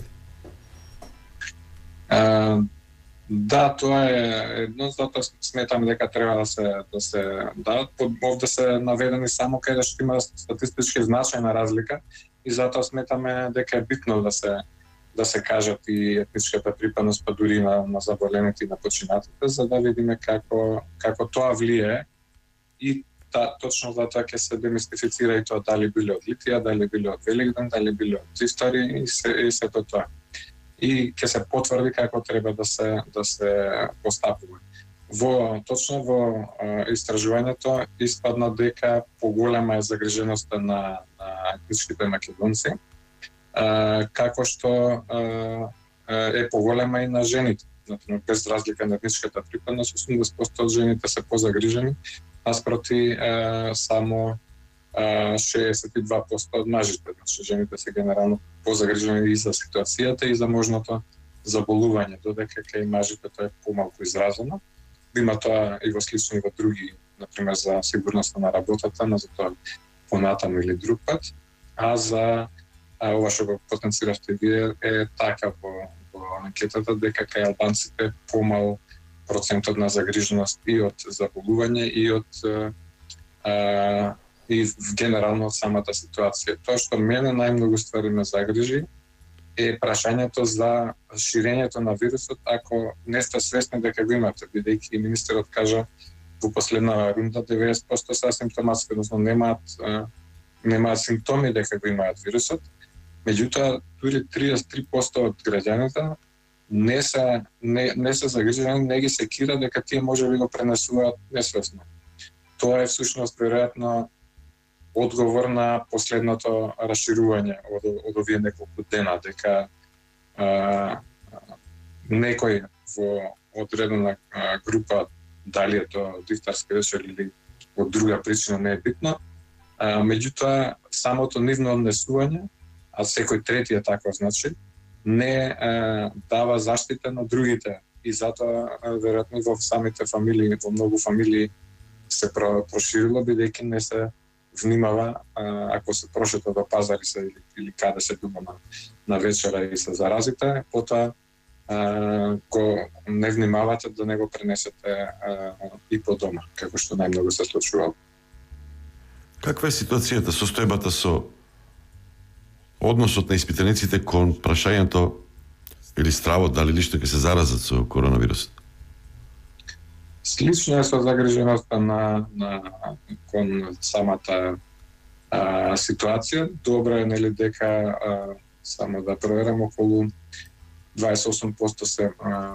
Да, тоа е едно, затоа сметам дека треба да се дадат. Овде се наведени само каде што има статистички значајна разлика и затоа сметаме дека е битно да се кажат и етничката припадност, па дури на заболените и на починатите, за да видиме како тоа влие и точно затоа ќе се демистифицира и тоа дали биле од Литија, дали биле од Великден, дали биле од историја и сето тоа. и ќе се потврди како треба да се постапува. Точно во истражувањето испадна дека поголема е загриженоста на етничките македонци, како што е поголема и на жените. Например, без разлика на етничката припадност, 80% од жените се позагрижени, наспроти само 62% од мажите. Значи, жените се генерално позагрижени и за ситуацијата и за можното заболување, додека кај мажите тоа е помалку изразено. Има тоа и во слично и во други, например за сигурноста на работата, но за тоа понатаму или друг пат, а за ова што го потенцирате вие е така во анкетата дека кај албанците помал процентот на загриженост и од заболување и од и генерално од самата ситуација. Тоа што мене најмногу ствари ме загрижи е прашањето за ширењето на вирусот ако не сте свесни дека го имате, бидејќи министерот кажа во последна рунда 90% се асимптоматски, односно немаат симптоми дека го имаат вирусот. Меѓутоа, дури 33% од граѓаните не се загрижени, не ги секира дека тие може би го пренесуваат несвесно. Тоа е всушност веројатно одговор на последното расширување од овие неколку дена, дека некој во одредена група, дали е тоа дифтарска вечер или од друга причина, не е битно, меѓутоа самото нивно однесување, а секој трети е таков, значи, не дава заштита на другите и затоа веројатно во самите фамилии, во многу фамилии се проширило, бидејќи не се внимава ако се прошета до пазари се или каде се дума на вечера и се заразите, потоа го не внимавате да не го пренесете и по дома, како што најмногу се случувало. Каква е ситуацијата, состојбата со односот на испитаниците кон прашањето или стравот дали лишто ќе се заразат со коронавирусот? Слично е со загриженоста кон самата ситуација. Добро е нели дека само да проверам околу 28% се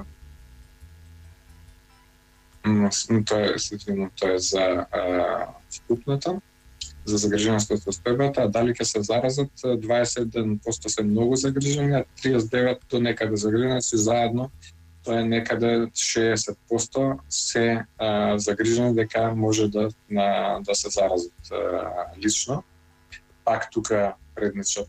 тоа е за вступната, за загриженоста со состојбата, а дали ќе се заразат, 21% се многу загрижени, а 39% до некаде загрижени, заедно тоа е некаде 60% се загрижени дека може да се заразат лично. Пак тука предничат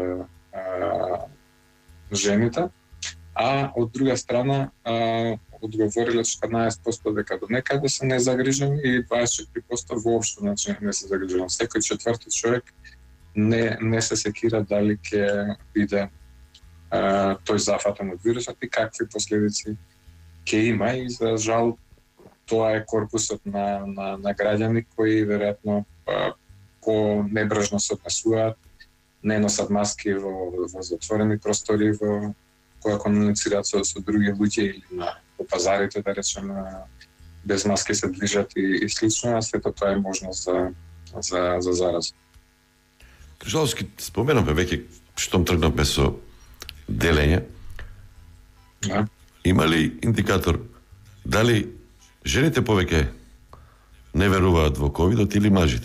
жените, а од друга страна одговориле 14% дека до некаде се незагрижени и 24% воопшто не се загрижени. Секој четврти човек не се секира дали ќе биде тој зафатен од вирусот и какви последици ќе има, и за жал тоа е корпусот на граѓани кои веројатно по небрежно се однесуваат, не носат маски во затворени простори, кога комуницираат со други луѓе или по пазарите, да речем, без маски се движат и слично, а сето тоа е можност за зараза. Крижаловски, споменавме веќе штом тргнавме со делење. Да. Има ли индикатор дали жените повеќе не веруваат во ковидот или мажите?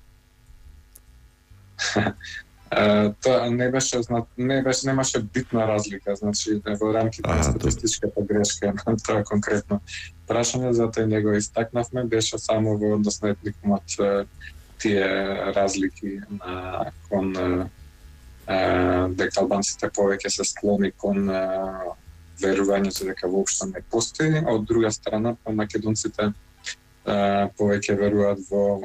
Тоа немаше битна разлика, значи во рамките на статистичката грешка на тоа конкретно прашање, затоа и него истакнавме, беше само во однос на етникумот тие разлики кон дека албанците повеќе се склони кон верувањето дека воопшто не постои, а од друга страна македонците повеќе веруваат во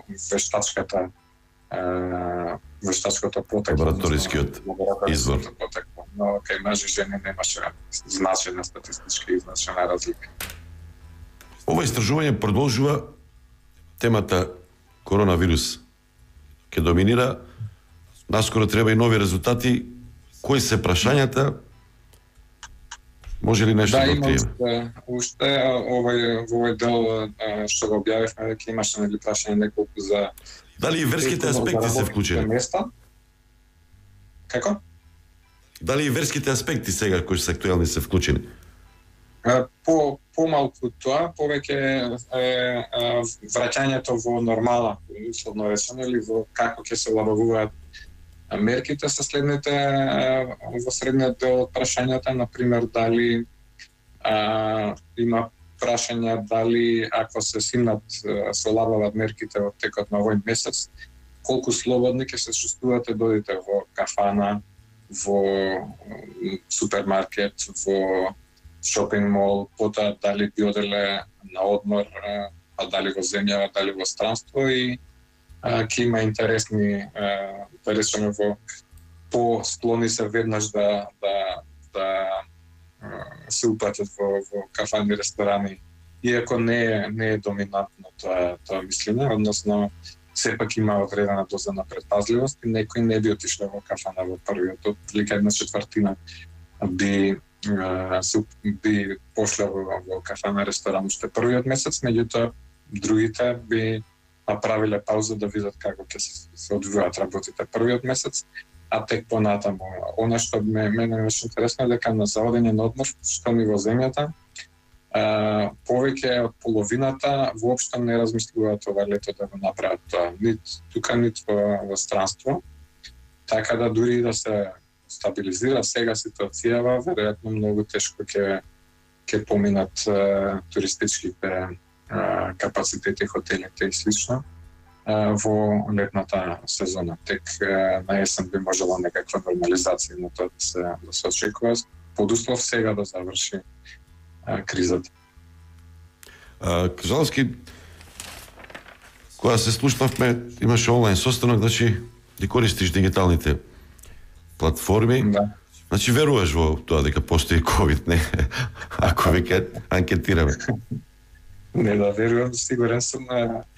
вештачкото потекло. Лабораторискиот извор. Но кај мажи и жени немаше значена статистичка и значена разлика. Ова истражување продолжува темата коронавирус. Ке доминира, наскоро треба и нови резултати. Кои се прашањата? Може ли нешто да откриеме? Уште во овој дел што го објавивме, дека имаше нели прашање неколку за дали и верските аспекти се вклучени? Места? Како? Дали и верските аспекти сега кои се актуелни се вклучени? Помалку тоа, повеќе враќањето во нормала, условно речено, или во како ќе се лабавуваат мерките со следните во средниот дел од прашањата, например, дали има прашања дали ако се симнат, се лабават мерките во текот на овој месец, колку слободни ќе се чувствувате додите во кафана, во супермаркет, во шопинг мол, потоа дали би оделе на одмор, а дали во земја, дали во странство и ќе има интересни, да речеме, во по-склони се веднаш да се упатат во кафани, ресторани, иако не е доминантно тоа мислење, односно сепак има одредена доза на предпазливост и некој не би отишле во кафана во првиот, отлика 1/4 би пошле во кафана, ресторан уште првиот месец, меѓутоа другите би направиле пауза да видат како ќе се одвиваат работите првиот месец, а тек понатаму. Она што мене беше интересно е дека на заводење на одмор, што ми во земјата, повеќе од половината воопшто не размислуваат ова лето да го направат тоа, нит тука, нит во странство. Така да дури да се стабилизира сега ситуацијава, веројатно многу тешко ќе поминат туристичките капацитети, хотелите и слично во летната сезона. Тек на есен би можела некаква нормализација на тоа да се очекува, под услов сега да заврши кризата. Кажалски, кога се слушнавме, имаше онлайн состанок, значи ти користиш дигиталните платформи. Да. Значи веруваш во тоа дека постои ковид, не? Ако веќе анкетираме. Не да верувам, сигурен сум.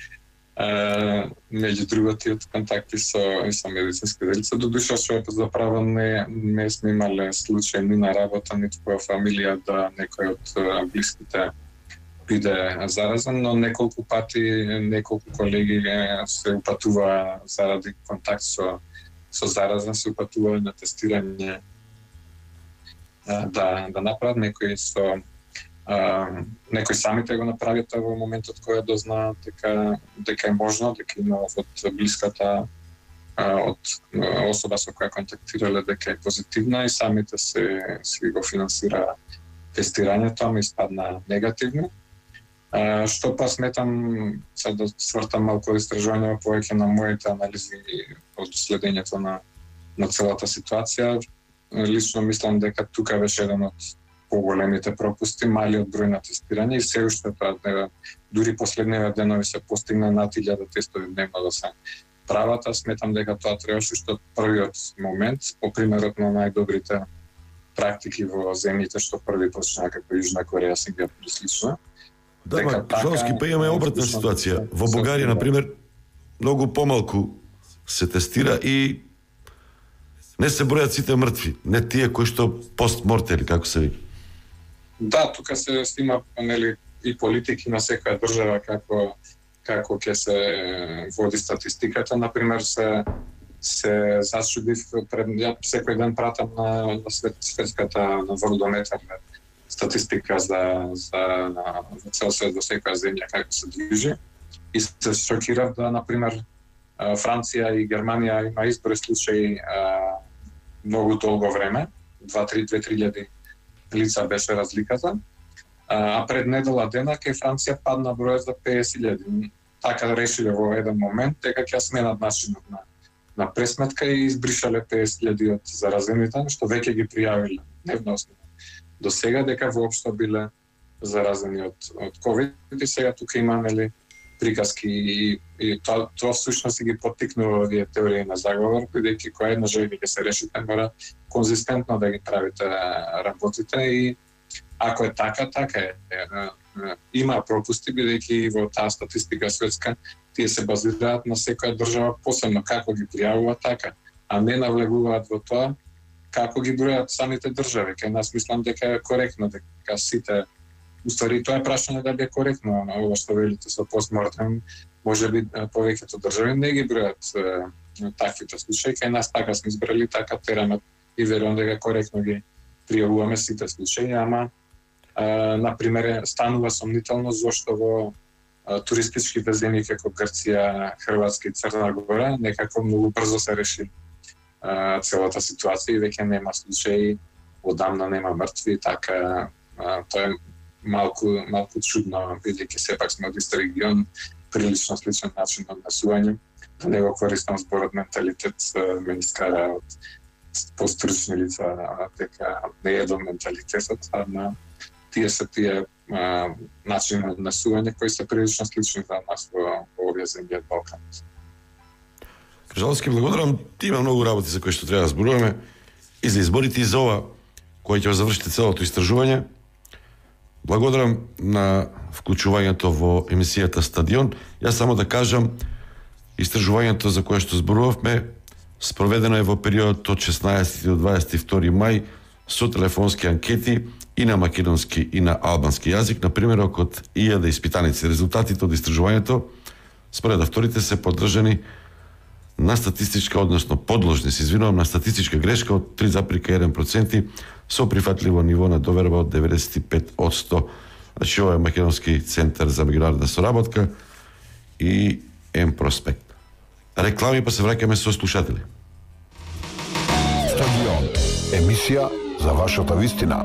Меѓу другото од контакти со медицински делица, додуша што заправо не сме имале случај ни на работа, ниту во фамилија да некој од блиските биде заразен, но неколку пати неколку колеги се упатува заради контакт со заразен, се упатува на тестирање да направат, некои самите го направите во моментот кога дознаат дека е можно, дека има од блиската од особа со која контактирале дека е позитивна и самите си го финансира тестирањето, ама испадна негативно. Што па сметам, сега да свртам малку истражување повеќе на моите анализи од следењето на целата ситуација. Лично мислам дека тука беше еден од поголемите пропусти, малиот број на тестирање и се уште тоа, дури последниве денови се постигна над 1000 тестови дневно да се прават, а сметам дека тоа требаше уште од првиот момент, по примерот на најдобрите практики во земјите што први почнаа, како Јужна Кореја, Сингапур и слично. Да, Жалски, па имаме обратна ситуација. Во Бугарија, например, многу помалку се тестира и не се бројат сите мртви, не тие кои што постмортели, како се вика. Да, тука се има и политики на секоја држава како ќе се води статистиката. Например, се зачудив, ја секој ден пратам на светската на Worldometer статистика за цел свет во секоја земја како се движи. И се шокирав да, например, Франција и Германија има изброј случаи многу долго време, 2-3 лица беше разликата, а пред недела дена кај Франција падна бројот за 50.000. Така решиле во еден момент дека ќе сменат начинот на пресметка и избришале 50.000 од заразените, што веќе ги пријавиле невносно до сега дека воопшто биле заразени од ковид и сега тука има приказки и тоа всушност ги поттикнува овие теории на заговор, бидејќи која една желба ќе се решите, мора конзистентно да ги правите работите и ако е така е. Има пропусти, бидејќи во таа статистика светска тие се базираат на секоја држава посебно како ги пријавува така, а не навлегуваат во тоа како ги бројат самите држави. Кај нас мислам дека е коректно, дека сите уствари тоа е прашање дали е коректно, ова што велите со постмортем, можеби повеќето држави не ги бројат таквите случаи, кај нас така сме избрали, така тераме и верувам дека коректно ги пријавуваме сите случаи, ама например станува сомнително зошто во туристичките земји како Грција, Хрватска и Црна Гора некако многу брзо се реши целата ситуација и веќе нема случаи, одамна нема мртви, така тоа е малку чудно, бидејќи сепак сме од ист регион, прилично сличен начин на однесување. Да не го користам зборот менталитет, ме искара од постручни лица дека не е до менталитетот, ама тие се тие начини на однесување кои се прилично слични за нас во овие земји од Балканот. Кржалски, благодарам. Ти има многу работи за кои што треба да зборуваме и за изборите и за ова кој ќе завршите целото истражување. Благодарам на вклучувањето во емисијата Стадион. Јас само да кажам, истражувањето за кое што зборувавме спроведено е во период од 16 до 22 мај со телефонски анкети и на македонски и на албански јазик, на примерок од 1000 испитаници. Резултатите од истражувањето според авторите се поддржани на статистичка, односно подложни, се извинувам, на статистичка грешка од 3,1% со прифатливо ниво на доверба од 95%. Значи, ова е Македонски центар за меѓународна соработка и М-Проспект. Реклами, па се враќаме со слушатели. Стадион. Емисија за вашата вистина.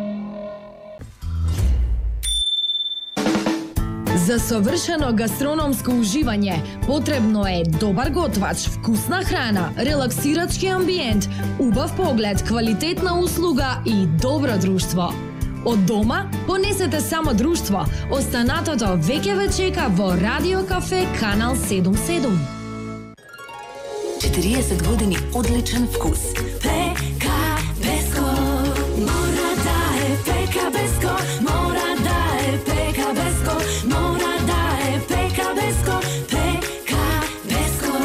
За совршено гастрономско уживање потребно е добар готвач, вкусна храна, релаксирачки амбиент, убав поглед, квалитетна услуга и добро друштво. Од дома понесете само друштво. Останатото веќе ве чека во Радио Кафе Канал 77. 40 години одличен вкус. ПК Беско мора да е ПК Беско, мора да е ПК Беско, мора да е ПК Беско, ПК Беско.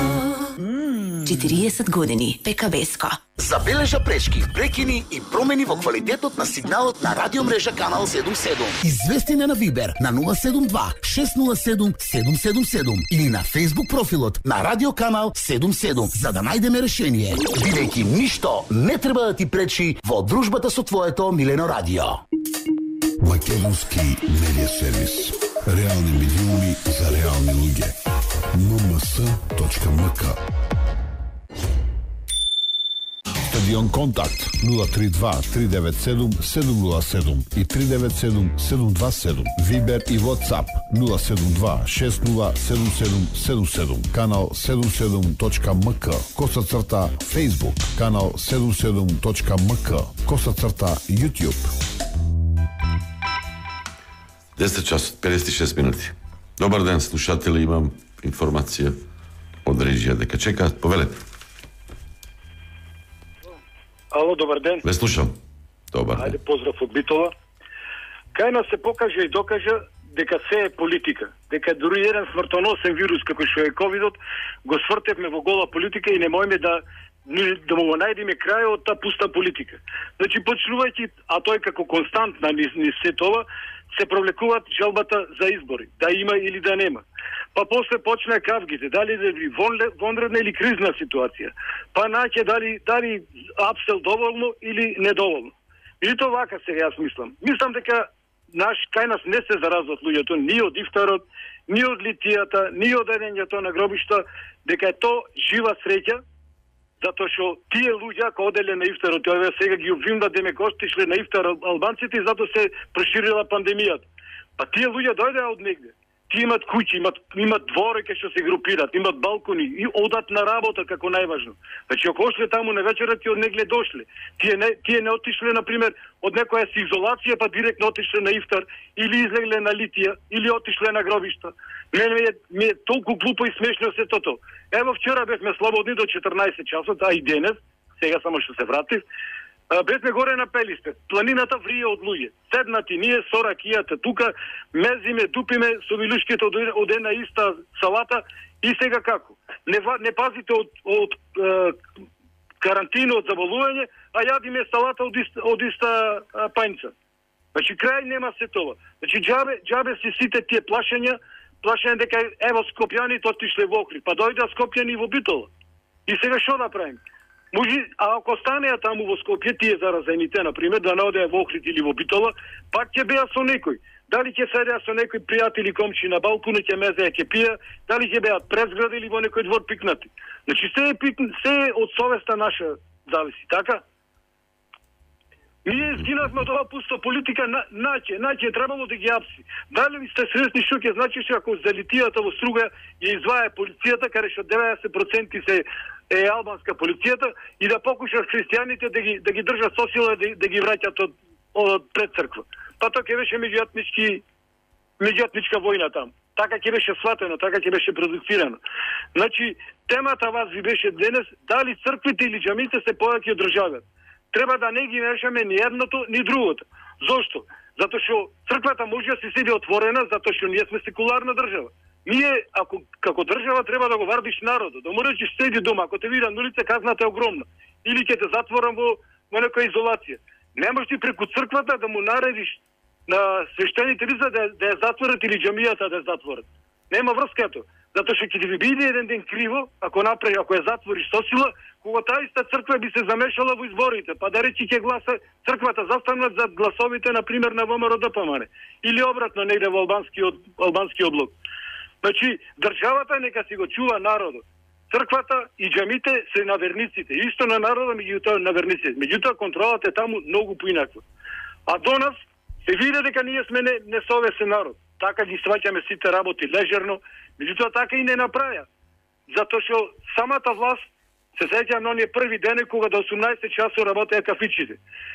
40 години ПК Беско. Забележа пречки, прекини и промени во квалитетот на сигналот на радиомрежа Канал 77. Извести на Вибер на 072 607 777 или на Facebook профилот на Радио Канал 77 за да најдеме решение. Бидејќи ништо не треба да ти пречи во дружбата со твоето милено радио. Македонски медиа сервис. Реални медиуми за реални луѓе. mms.mk. Стадион Контакт 032 397 707 и 397 727. Вибер и WhatsApp 072 607777. Канал 77.mk. _. Facebook. Канал 77.mk. _ YouTube. 10 часот, 56 минути. Добар ден, слушатели, имам информација од режија дека чекаат. Повелете. Ало, добар ден. Ве слушам. Добар ден. Ајде, поздрав од Битола. Кај нас се покажа и докажа дека се е политика. Дека дури еден смртоносен вирус како што е ковидот го свртевме во гола политика и не можеме да му го најдеме крај од таа пуста политика. Значи, почнувајќи, а тој како константна ни се това, се провлекуваат жалбата за избори, да има или да нема. Па после почна кавгите, дали да би вонредна или кризна ситуација. Па наќе дали апсел доволно или недоволно. И тоа вака сега јас мислам. Мислам дека кај нас не се заразуват луѓето ни од ифтарот, ни од литијата, ни од едењето на гробишта, дека е то жива среќа, затоа што тие луѓе ако оделе на ифтарот, тоа сега ги обвинува дека отишле на ифтар албанците и затоа се проширила пандемијата. Па тие луѓе дојдеа од негде. Тие имат куќи, имат двори кај што се групираат, имат балкони и одат на работа како најважно. Значи ако ошле таму на вечерот и од негле дошле. Тие не отишле на пример од некоја си изолација па директно отишле на ифтар или излегле на литија или отишле на гробишта. Мене ми е толку глупо и смешно се тото. Ево вчера бевме слободни до 14 часот, а и денес, сега само што се вратив, бевме горе на Пелиспет. Планината врие од луѓе. Седнати ние со ракијата тука, мезиме, дупиме со вилушките од една иста салата и сега како? Не пазите од карантина, од заболување, а јадиме салата од иста пајнца. Значи крај нема се тоа. Значи џабе си сите тие плашења дека ево скопјаните отишле во Охрид, па дојде скопјани во Битола. И сега што да правим? Може, а ако станеа таму во Скопје, тие заразените, например, да не одеа во Охрид или во Битола, пак ќе беа со некој. Дали ќе седеа со некој пријатели комши на балкону, ќе мезеа, ќе пија, дали ќе беа пред зграда или во некој двор пикнати. Значи, се од совеста наша зависи, така? Ние изгинавме од ова пуста политика, наќе требало да ги апси. Дали ви сте свесни што ќе значише ако за литијата во Струга ја извае полицијата, каде што 90% се е албанска полицијата, и да покушат христијаните да ги држат со сила, да ги враќат од пред црква. Па тоа ќе беше меѓуетничка војна там. Така ќе беше сватено, така ќе беше продуцирано. Значи, темата вас ви беше денес, дали црквите или џамите се повеќе од државата. Треба да не ги мешаме ни едното, ни другото. Зошто? Затоа што црквата може да се седи отворена, затоа што ние сме секуларна држава. Ние, како држава, треба да го вардиш народот. Да можеш да седи дома, ако те видам на улица, казната е огромна. Или ќе те затворам во некоја изолација. Не можеш ти преку црквата да му наредиш на свештените лица да ја затворат или џамијата да ја затворат. Нема врскато. Затоа што ќе ти биде еден ден криво, ако ја затвориш со сила, кога таа иста црква би се замешала во изборите, па да речи ќе гласа црквата застанат за гласовите, например, на ВМРО-ДПМН, или обратно негде во албанскиот блок. Значи, државата нека си го чува народот. Црквата и џамите се на верниците. Исто на народот, меѓутоа на верниците. Меѓутоа контролата е таму многу поинаква. А до нас се види дека ние сме несовесен народ. Така ги сваќаме сите работи лежерно, меѓутоа така и не направија. Затоа што самата власт се сеќавам на оние први дене кога до 18 часот работеа кафичите.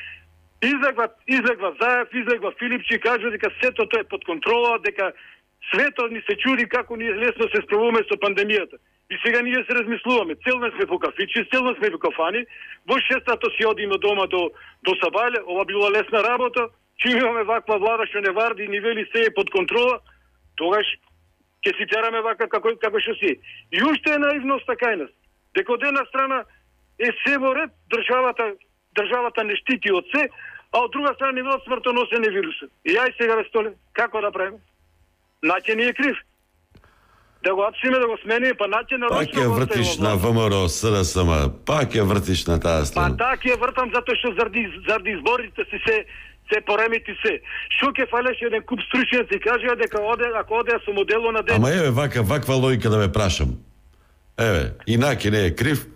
Излегва Заев, излегва Филипчи, кажа дека сето тоа е под контрола, дека светот ни се чуди како ние лесно се справуваме со пандемијата. И сега ние се размислуваме, целно сме по кафичи, целно сме во кафани, во 6-то си одиме дома до Сабајле, ова била лесна работа, че имаме ваква влада што не варди, ни вели се е под контрола, тогаш ќе си тераме вака како што си. И уште е наивност кај нас. Дека од една страна е се во ред, државата не штити од се, а од друга страна не велат смртоносен е вирусот. И ај сега Столе, како да правиме? Наќе не е крив. Да го апсиме, да го смениме, па наќе нарочно... Пак ја вртиш на ВМРО, СДСМ, пак ја вртиш на таа страна. Па так ја вртам затоа што заради изборите си се поремити се. Што ќе фалеше еден куп стручњаци, кажа дека ако оде со модело на ден... Ама еве ваква логика да ме прашам. Еве, инаки не е крив,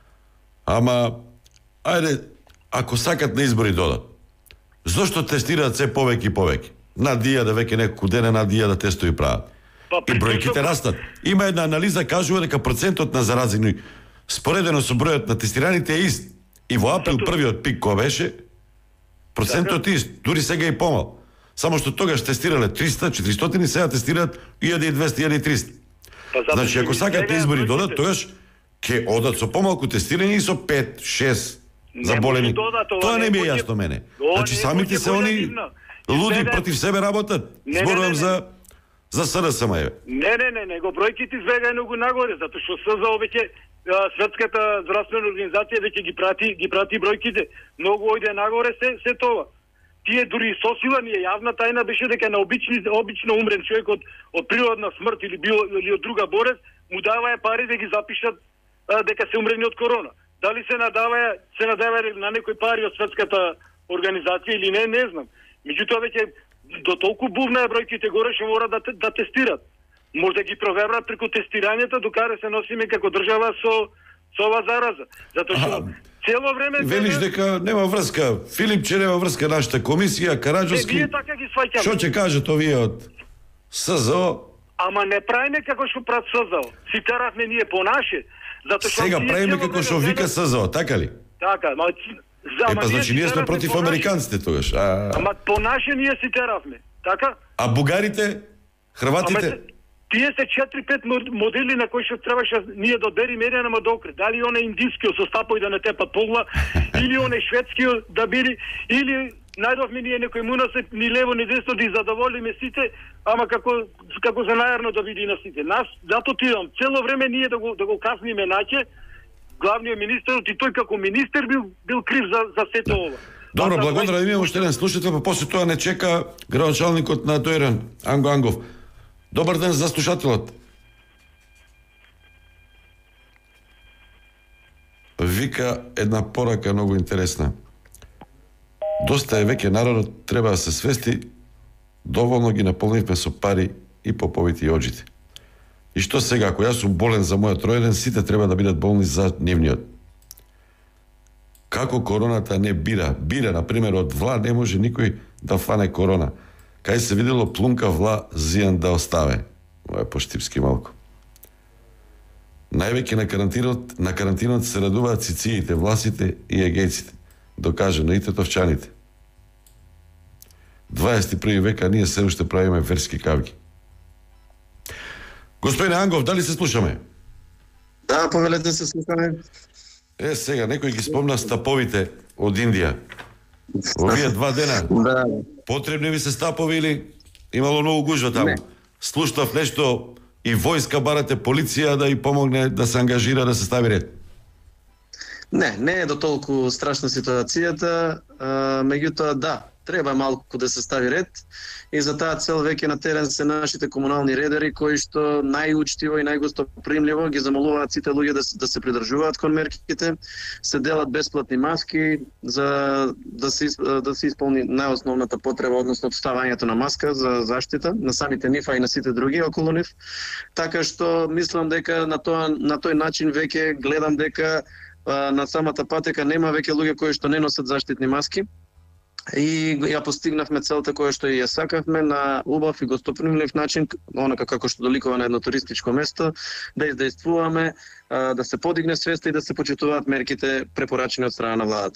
ама ајде, ако сакат на избори додат, зошто тестираат се повеќе и повеќе? Над 1000 веќе неколку дена, над 1000 тестови прават. И бројките растат. Има една анализа, кажува дека процентот на заразени споредено со бројот на тестираните е ист. И во април првиот пик кој беше, процентот ист, дури сега и помал. Само што тогаш тестирале 300, 400 и сега тестираат 1200, 1300. Значи, ако сакат избори додат, тогаш ќе одат со помалку тестирање и со 5, 6 заболени. Тоа не ми е јасно мене. Значи, самите се они луди против себе работат. Зборувам за СДСМ. Не, го бројките извега многу нагоре, затоа што СЗО веќе Светската здравствена организација веќе ги прати бројките. Многу ојде нагоре се тоа. Тие дури со сила ни е јавна тајна беше дека на обично умрен човек од природна смрт или од друга болест му даваја пари да ги запишат дека се умрени од корона. Дали се надаваја на некои пари од Светската организација или не знам. Меѓутоа веќе до толку бувна е бројките горе што мора да тестират. Може да ги проверат преку тестирањето докаде се носиме како држава со ова зараза. Затоа што цело време велиш дека нема врска. Филипче нема врска нашата комисија, Караџовски. Вие така ги сваќаме. Што ќе кажат овие од СЗО? Ама не правиме како што прат СЗО. Си теравме ние по наше. Затоа што сега правиме како што вика СЗО, така ли? Така, па значи ние сме против американците тогаш. Ама по наше ние си теравме, така? А бугарите, хрватите? Тие се 4-5 модели на кои што требаше ние да одбериме еден ама докрет. Дали оне индискиот со стапој да не тепат погла, или оне шведскиот да биде, или најдовме ние некој мунасеп ни лево ни десно да задоволиме сите, ама како за најарно да биде на сите. Нас зато тидам цело време ние да го казниме наќе главниот министер, и тој како министер бил крив за сето ова. Добро, благодарам, да имаме уште еден слушател, па после тоа не чека градоначалникот на Тојран, Анго Ангов. Добар ден за слушателот. вика една порака многу интересна. Доста е веќе народот, треба да се свести, доволно ги наполнивме со пари и поповите и оджите. И што сега, ако јас сум болен за мојот ројден, сите треба да бидат болни за нивниот. Како короната не бира? Бира, например, од вла не може никој да фане корона. Кај се видело плунка вла, зијан да оставе. Ова е поштипски малку. Највеќе на карантинот се радуваат цициите, власите и егејците. Докажено и тетовчаните. 21 века ние се уште правиме верски кавги. Господине Ангов, дали се слушаме? Да, повелете се слушаме. Сега, некој ги спомна стаповите од Индија. Овие 2 дена. Да. Потребни ви се стапови или имало многу гужва таму? Не. Слуштав нешто и војска барате, полиција да и помогне да се ангажира да се стави ред. Не е до толку страшна ситуацијата, меѓутоа да, треба малку да се стави ред и за таа цел веќе на терен се нашите комунални редари кои што најучтиво и најгостопримливо ги замолуваат сите луѓе да се придржуваат кон мерките, се делат бесплатни маски за да се исполни најосновната потреба, односно ставањето на маска за заштита на самите нив, а и на сите други околу нив. Така што мислам дека на тој начин веќе гледам дека на самата патека нема веќе луѓе кои што не носат заштитни маски и ја постигнавме целта која што ја сакавме на убав и гостопримлив начин, онака како што доликува на едно туристичко место, да издействуваме, да се подигне свеста и да се почитуваат мерките препорачени од страна на владата.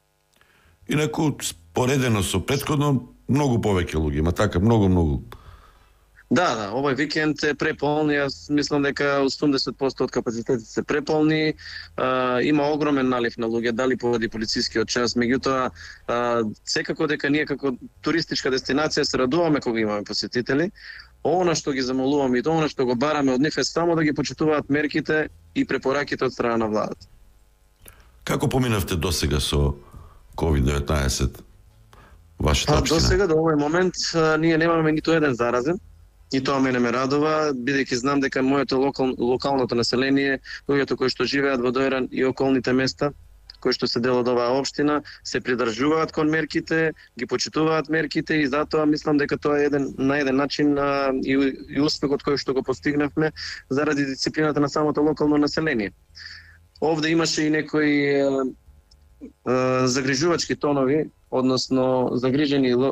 Инаку споредено со претходно многу повеќе луѓе, има така многу. Да, овој викенд е преполни, јас мислам дека 80% од капацитетите се преполни, има огромен налив на луѓе, дали поради полицискиот час, меѓутоа секако дека ние како туристичка дестинација се радуваме кога имаме посетители. Она што ги замолуваме и она што го бараме од нив е само да ги почитуваат мерките и препораките од страна на владата. Како поминавте досега со COVID-19 вашата општина? Досега до овој момент ние немаме ниту еден заразен. И тоа мене ме радува, бидејќи знам дека моето локалното население, луѓето кои што живеат во Дојран и околните места, кои што се дел од оваа општина, се придржуваат кон мерките, ги почитуваат мерките и затоа мислам дека тоа е на еден начин и успехот кој што го постигнавме заради дисциплината на самото локално население. Овде имаше и некои загрижувачки тонови, односно загрижено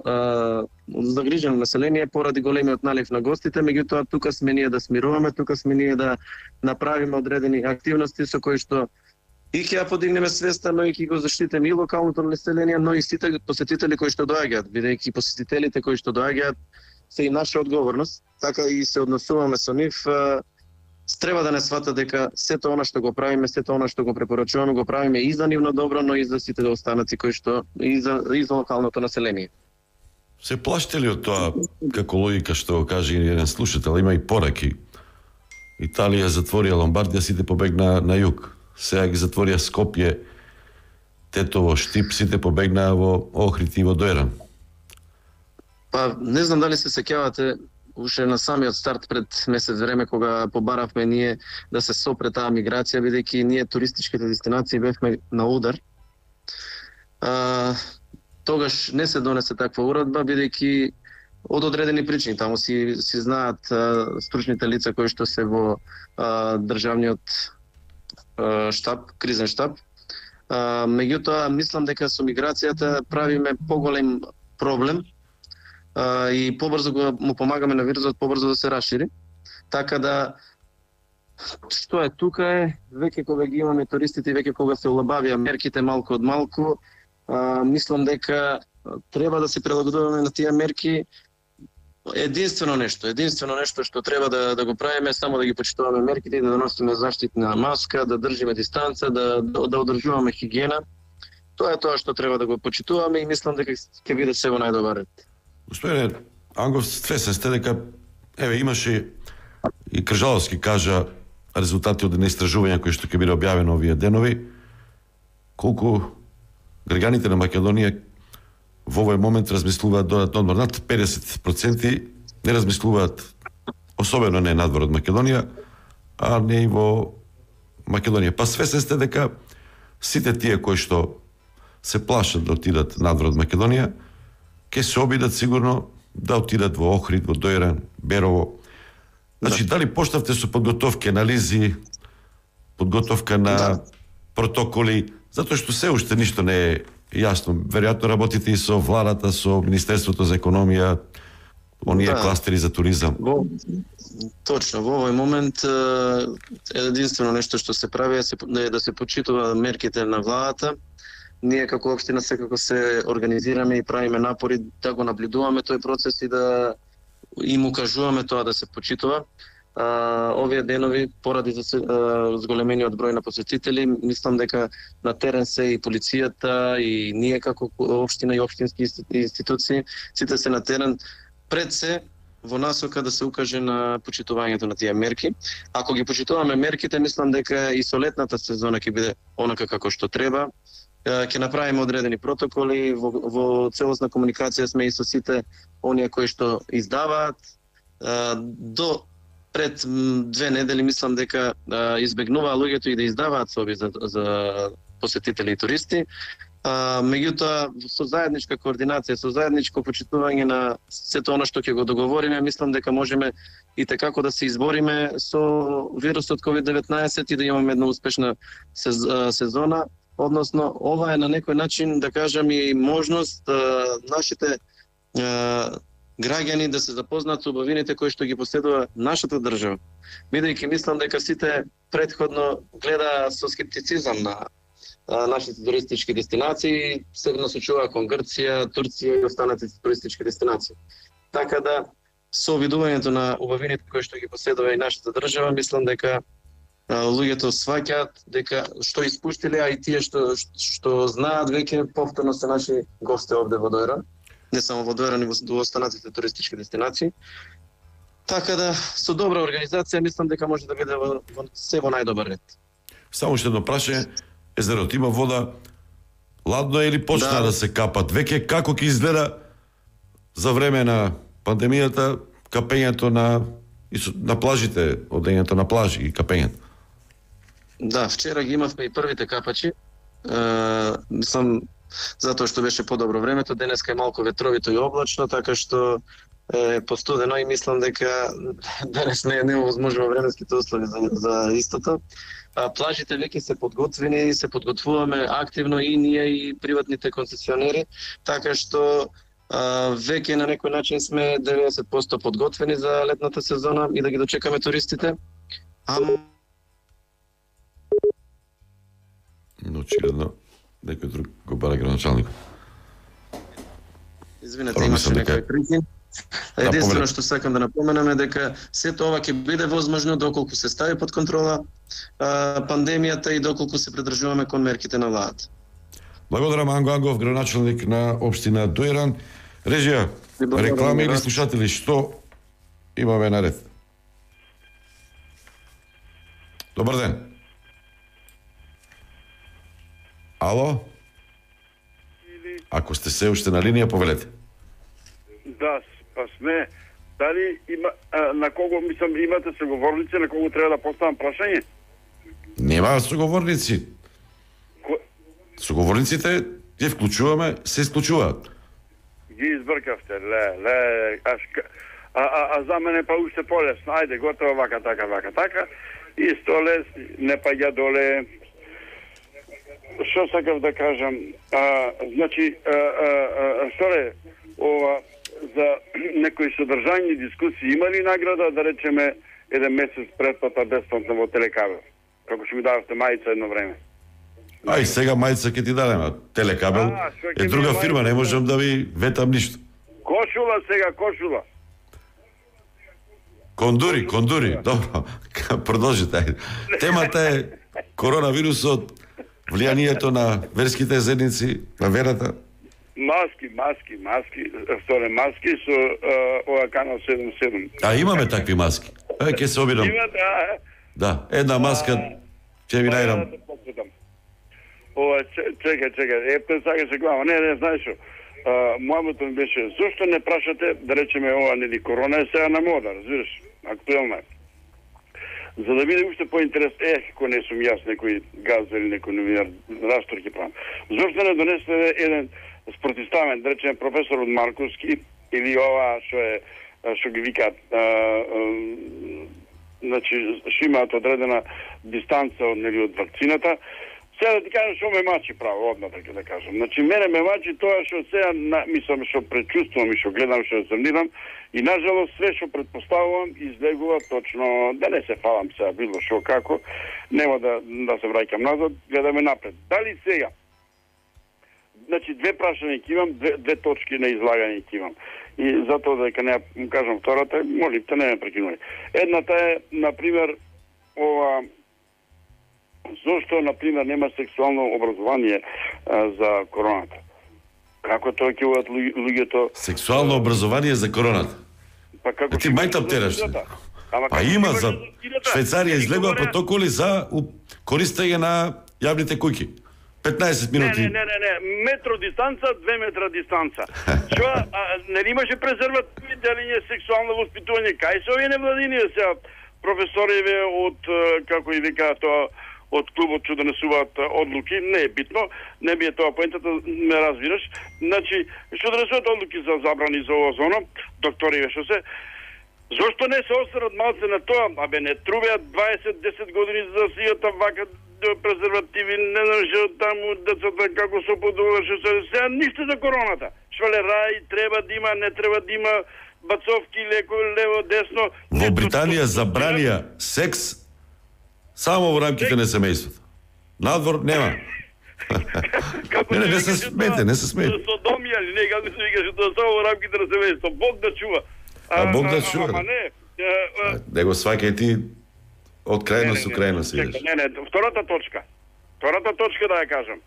население поради големиот налив на гостите, меѓутоа тука сме ние да смируваме, тука сме ние да направиме одредени активности со кои што и ќе ја подигнеме свеста, но и ќе го заштитиме и локалното население, но и сите посетители кои што доаѓаат, бидејќи посетителите кои што доаѓаат се и наша одговорност, така и се однесуваме со нив. Треба да не свата дека сето она што го правиме, сето она што го препорачуваме, го правиме и за нивно добро, но и за сите останаци кои што и за локалното население. Се плашите ли од тоа, како логика што го каже еден слушател, има и пораки. Италија затворија Ломбардија, сите побегнаа на југ. Сега ги затворија Скопје, Тетово, Штип, сите побегнаа во Охрид и во Дојран. Па, не знам дали се сеќавате, уште на самиот старт пред месец време кога побаравме ние да се сопре таа миграција, бидејќи ние туристичките дестинации бевме на удар. Тогаш не се донесе таква уредба, бидејќи од одредени причини, таму си знаат стручните лица кои што се во државниот штаб, кризен штаб. Меѓутоа, мислам дека со миграцијата правиме поголем проблем и побрзо му помагаме на вирусот побрзо да се расшири. Така да што е тука е, веќе кога ги имаме туристите, веќе кога се улабавија мерките малку од малку, мислам дека треба да се прилагодуваме на тие мерки. Единствено нешто што треба да го правиме само да ги почитуваме мерките и да носиме заштитна маска, да држиме дистанца, да одржуваме хигиена. Тоа е тоа што треба да го почитуваме и мислам дека ќе биде се во најдобар ред. Господине Ангов, свесен сте дека имаше и Кржаловски кажа резултати од едно истражување кои што ќе биде објавено овие денови, колку граѓаните на Македонија во овој момент размислуваат додатно одмор. Над 50% не размислуваат, особено не надвор од Македонија, а не и во Македонија. Па свесен сте дека сите тие кои што се плашат да отидат надвор од Македонија, ќе се обидат сигурно да отидат во Охрид, во Дојран, Берово. Значи, дали почнавте со подготовки, анализи, подготовка на протоколи, затоа што се уште ништо не е јасно. Веројатно работите и со владата, со Министерството за економија, оние кластери за туризам. Точно, во овој момент единствено нешто што се прави е да се почитува мерките на владата. Ние како општина секако се организираме и правиме напори да го наблюдуваме тој процес и да им укажуваме тоа да се почитува. Овие денови, поради зголемениот број на посетители, мислам дека на терен се и полицијата, и ние како општина и општински институции, сите се на терен, пред се во насока да се укаже на почитувањето на тие мерки. Ако ги почитуваме мерките, мислам дека и со летната сезона ќе биде онака како што треба. Ќе направиме одредени протоколи, во целосна комуникација сме и со сите оние кои што издаваат. До пред 2 недели мислам дека избегнуваа луѓето и да издаваат соби за посетители и туристи. Меѓутоа, со заедничка координација, со заедничко почитување на сето она што ќе го договориме, мислам дека можеме и текако да се избориме со вирусот COVID-19 и да имаме една успешна сезона. Односно, ова е на некој начин, да кажам, и можност нашите граѓани да се запознаат со убавините кои што ги поседува нашата држава. Бидејќи мислам дека сите претходно гледа со скептицизам на нашите туристички дестинации, се насочува кон Грција, Турција и останатите туристички дестинации. Така да, со видувањето на убавините кои што ги поседува и нашата држава, мислам дека луѓето сваќаат дека што испуштиле, а и тие што знаат веќе повторно се наши гости овде во Дојран, не само во Дојран, и во останатите туристички дестинации. Така да, со добра организација, мислам дека може да биде се во најдобар ред. Само што едно прашање, езерот има вода, ладно е или почна да се капат? Веќе како ќе изгледа за време на пандемијата капењето на плажите, одењето на плажи и капењето? Да, вчера ги имавме и првите капачи. Мислам, затоа што беше подобро времето, денеска е малку ветровито и облачно, така што е постудено и мислам дека денес не е невозможно временските услови за истото. Плажите веќе се подготвени, се подготвуваме активно и ние и приватните концесионери, така што веќе на некој начин сме 90% подготвени за летната сезона и да ги дочекаме туристите. Но очигледно некој друг го бара градоначалникот. Извинете, имаше некој прикин. Единствено што сакам да напоменам е дека сето ова ќе биде возможно доколку се стави под контрола пандемијата и доколку се придржуваме кон мерките на владата. Благодарам, Анго Ангов, градоначалник на општина Дојран. Режија, реклами или слушатели, што имаме наред? Добар ден. Ало? Ако сте се уште на линија, повелете. Да, па сме. Дали има, на кого, мислам, имате соговорници, на кого треба да поставам прашање? Нема соговорници. Соговорниците ги вклучуваме, се исклучуваат. Ги избркавте, а за мене па уште полесно. Ајде, готово, вака, така. Исто лес, не паѓа доле. Што сакав да кажам? Значи, шторе, ова, за некои содржајни дискусии има ли награда, да речеме, еден месец претплата бесплатно во Телекабел? Како што ми дававте мајца едно време. Ај, сега мајца ќе ти дадем, Телекабел е друга фирма, не можам да ви ветам ништо. Кошула сега, кошула. Кондури, добро, продолжите. Темата е коронавирусот, влијанието на верските заедници, на верата. Маски, сторе маски со ова канал 77. А имаме такви маски. Ќе се обидам. Да, една маска ќе ви најдам. Ова, чекај, сакаш се глава, не, знаеш што. Мојмото ми беше, зошто не прашате, да речеме ова, нели, корона е сега на мода, разбираш, актуелна е. за да биде уште поинтерес, ако не сум јас некој газда или некој новинар, раштор ќе правам. Зошто не донесете еден спротиставен, да речем, професор од Марковски, или ова што ги викаат, значи, што имаат одредена дистанца од вакцината. Сега да ти кажам што ме мачи право, одма така да кажам. Значи, мене ме мачи тоа што сега, мислам, што предчувствувам и што гледам, што сомнирам, и нажалост све што предпоставувам излегува точно, да не се фалам сега било што како, нема да се враќам назад, гледаме напред. Дали сега, значи, две прашања ќе имам, две точки на излагање ќе имам. И затоа дека не ја кажам втората, молим те, не ме прекинували. Едната е, например, ова, зошто, например, нема сексуално образование за короната? Како тоа ќе уват луѓето... Сексуално образование за короната? Па како... Ти мајтап тераш. Па има за... Швейцарија излегува протоколи за користење на јавните куќи. 15 минути. Не. Метро дистанца, 2 метра дистанца. Што, не имаше презервативи, дали не сексуално воспитување? Кај се овие невладини сега професориве од, како и вика тоа, од клубот што донесуваат одлуки, не е битно, не би е тоа поентата, ме разбираш. Значи, што донесуваат одлуки за забрани за ова зона, докториве што се, зошто не се острат малце на тоа? Абе, не трубеат 20-10 години за да сијата вака презервативи, не знам што таму децата како се подуваше, сега ништо за короната. Швалерај, треба да има, не треба да има, бацовки, леко, лево, десно. Во Британија забранија секс само во рамките на семејството. Надвор нема. Не се смете, не се смете. Содомија или не, како се викаше, тоа само во рамките на семејството. Бог да чува. Бог да чува. Ама не. Него сваќај ти од крајност до крајност. Не, втората точка да ја кажам.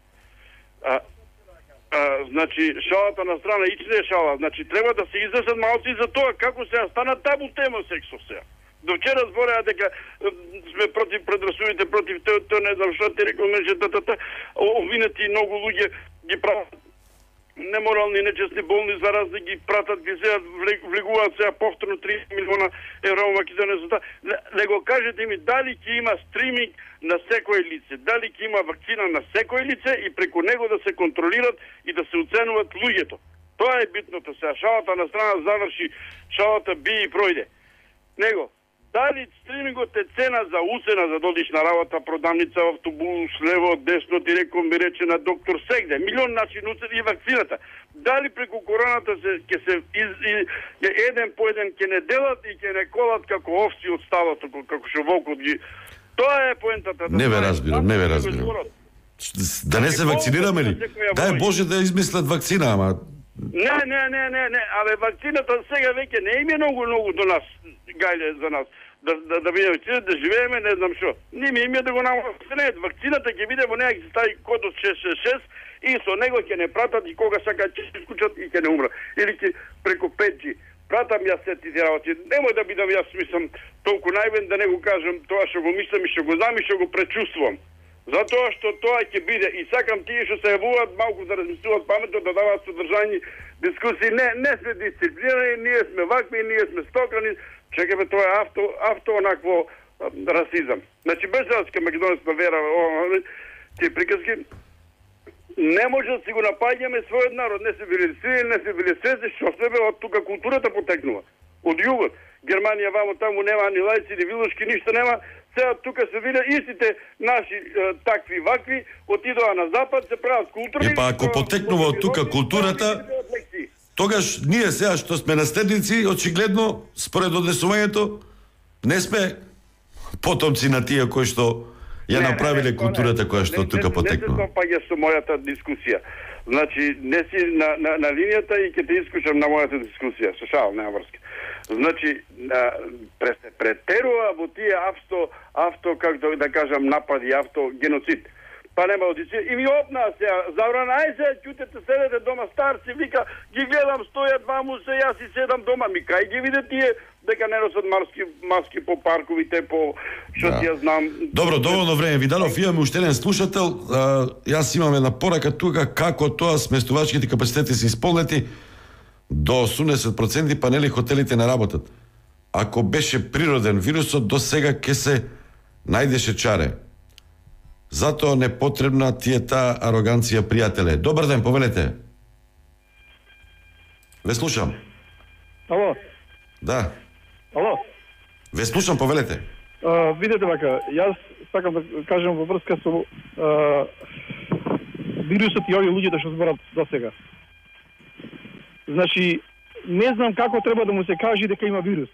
Значи, шалата на страна, ичне е шала. Значи, треба да се изнесат малци за тоа како се стана табу тема сексов сега. До вчера збореа дека сме против предрасудите, против тоа не знам што ти рекол мене, овинати многу луѓе ги прават неморални, нечестни, болни, заразни, ги пратат, ги сега влегуваат сега повторно 30 милиона евро во Македонија. Не го кажете ми дали ќе има стриминг на секој лице, дали ќе има вакцина на секој лице и преку него да се контролират и да се оценуваат луѓето. Тоа е битното сега. Шалата на страна заврши, шалата би и пројде. Него, дали стримингот е цена за уцена, за додиш на работа, продавница, автобус, лево, десно, ти реком ми рече на доктор сегде, милион начин уцен и вакцината. Дали преку короната ќе се еден по еден ќе не делат и ќе не колат како овци од стадото, како што волкот ги... Тоа е поентата. Не ве разбирам. Да не се вакцинираме ли? Дај Боже да измислат вакцина, ама... Не. Абе, вакцината сега веќе не име многу до нас, гајле за нас. Да биде вакцина, да живееме, не знам што. Не ми име да го навакцинеат. Вакцината ќе биде во неја ќе стави кодот 666 и со него ќе не пратат и кога сака ќе исклучат и ќе не умра. Или ќе преку 5G. Пратам јас се тие работи. Немој да бидам јас, мислам, толку наивен да не го кажам тоа што го мислам и што го знам и што го пречувствувам. Затоа што тоа ќе биде и сакам тие што се јавуваат малку да размислуваат паметно, да даваат содржајни дискусии. Не сме дисциплинирани, ние сме вакви, ние сме стокани. Чекаме, тоа е авто онакво расизам. Значи без разлика македонска вера, тие приказки, не може да си го напаѓаме својот народ. Не се били сили, не се били свеси, што се бе од тука културата потекнува. Од југот. Германија вамо таму нема ни лајци, ни вилушки, ништо нема. Сега тука се виде истите наши такви вакви, отидоа на запад, се прават културни... Па ако потекнува од тука културата, тогаш ние сега што сме наследници, очигледно, според однесувањето, не сме потомци на тие кои што ја направиле културата која што тука потекнува. Не се допаѓа со мојата дискусија. Значи, не си на линијата и ќе те искушам на мојата дискусија. Со шал, нема врска. Значи, се претерува во тие авто, како да кажам, напади, геноцид. Па нема одиција. И ми опнаа сега, забрана, ај се, чутете, седете дома, старци, вика, ги гледам, стојат ваму се, јас и седам дома. Ми кај ги виде тие, дека не носат маски по парковите, по што ти ја знам. Добро, доволно време ви дадов, имаме уште еден слушател. Јас имам една порака тука, како тоа сместувачките капацитети се исполнети до 80% панели хотелите не работат. Ако беше природен вирусот, до сега ќе се најдеше чаре. Затоа непотребна ти е таа ароганција, пријателе. Добар ден, повелете. Ве слушам. Ало? Да. Ало? Ве слушам, повелете. Видете вака, јас сакам да кажем во врска со вирусот и овие луѓето што зборат до сега. Значи, не знам како треба да му се каже дека има вирус.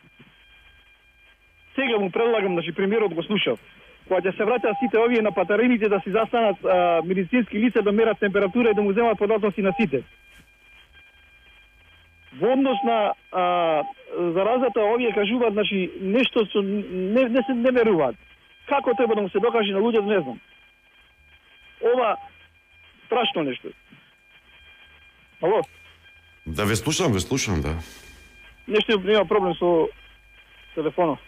Сега му предлагам, значи премиерот го слушав, кога ќе се враќаат сите овие на патарените да си застанат медицински лица да мерат температура и да му земат податоци на сите. Во однос на заразата, овие кажуваат, значи, нешто со не веруваат. Како треба да му се докаже на луѓето, не знам. Ова страшно нешто. Ало? Да, ве слушам, да. Нешто нема проблем со телефонот.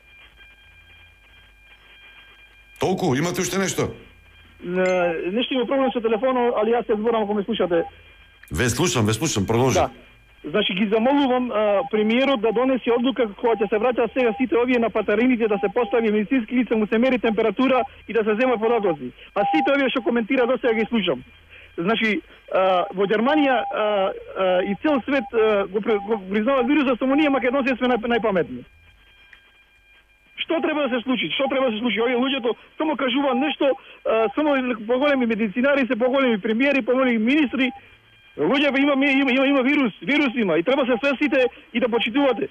Толку, имате уште нешто? Нешто има проблем со телефонот, али јас се зборам ако ме слушате. Ве слушам, продолжи. Да. Значи ги замолувам премиерот да донесе одлука кога ќе се враќаат сега сите овие на патарините да се постави медицински лица, му се мери температура и да се зема податоци. А сите овие што коментира до сега ги слушам. Значи во Германија и цел свет го признава вирусот, само ние македонци сме најпаметни. Што треба да се случи? Овие луѓето само кажуваат нешто, само поголеми медицинари се, поголеми премиери, поголеми министри. Луѓе, има вирус има и треба се свестите и да почитувате.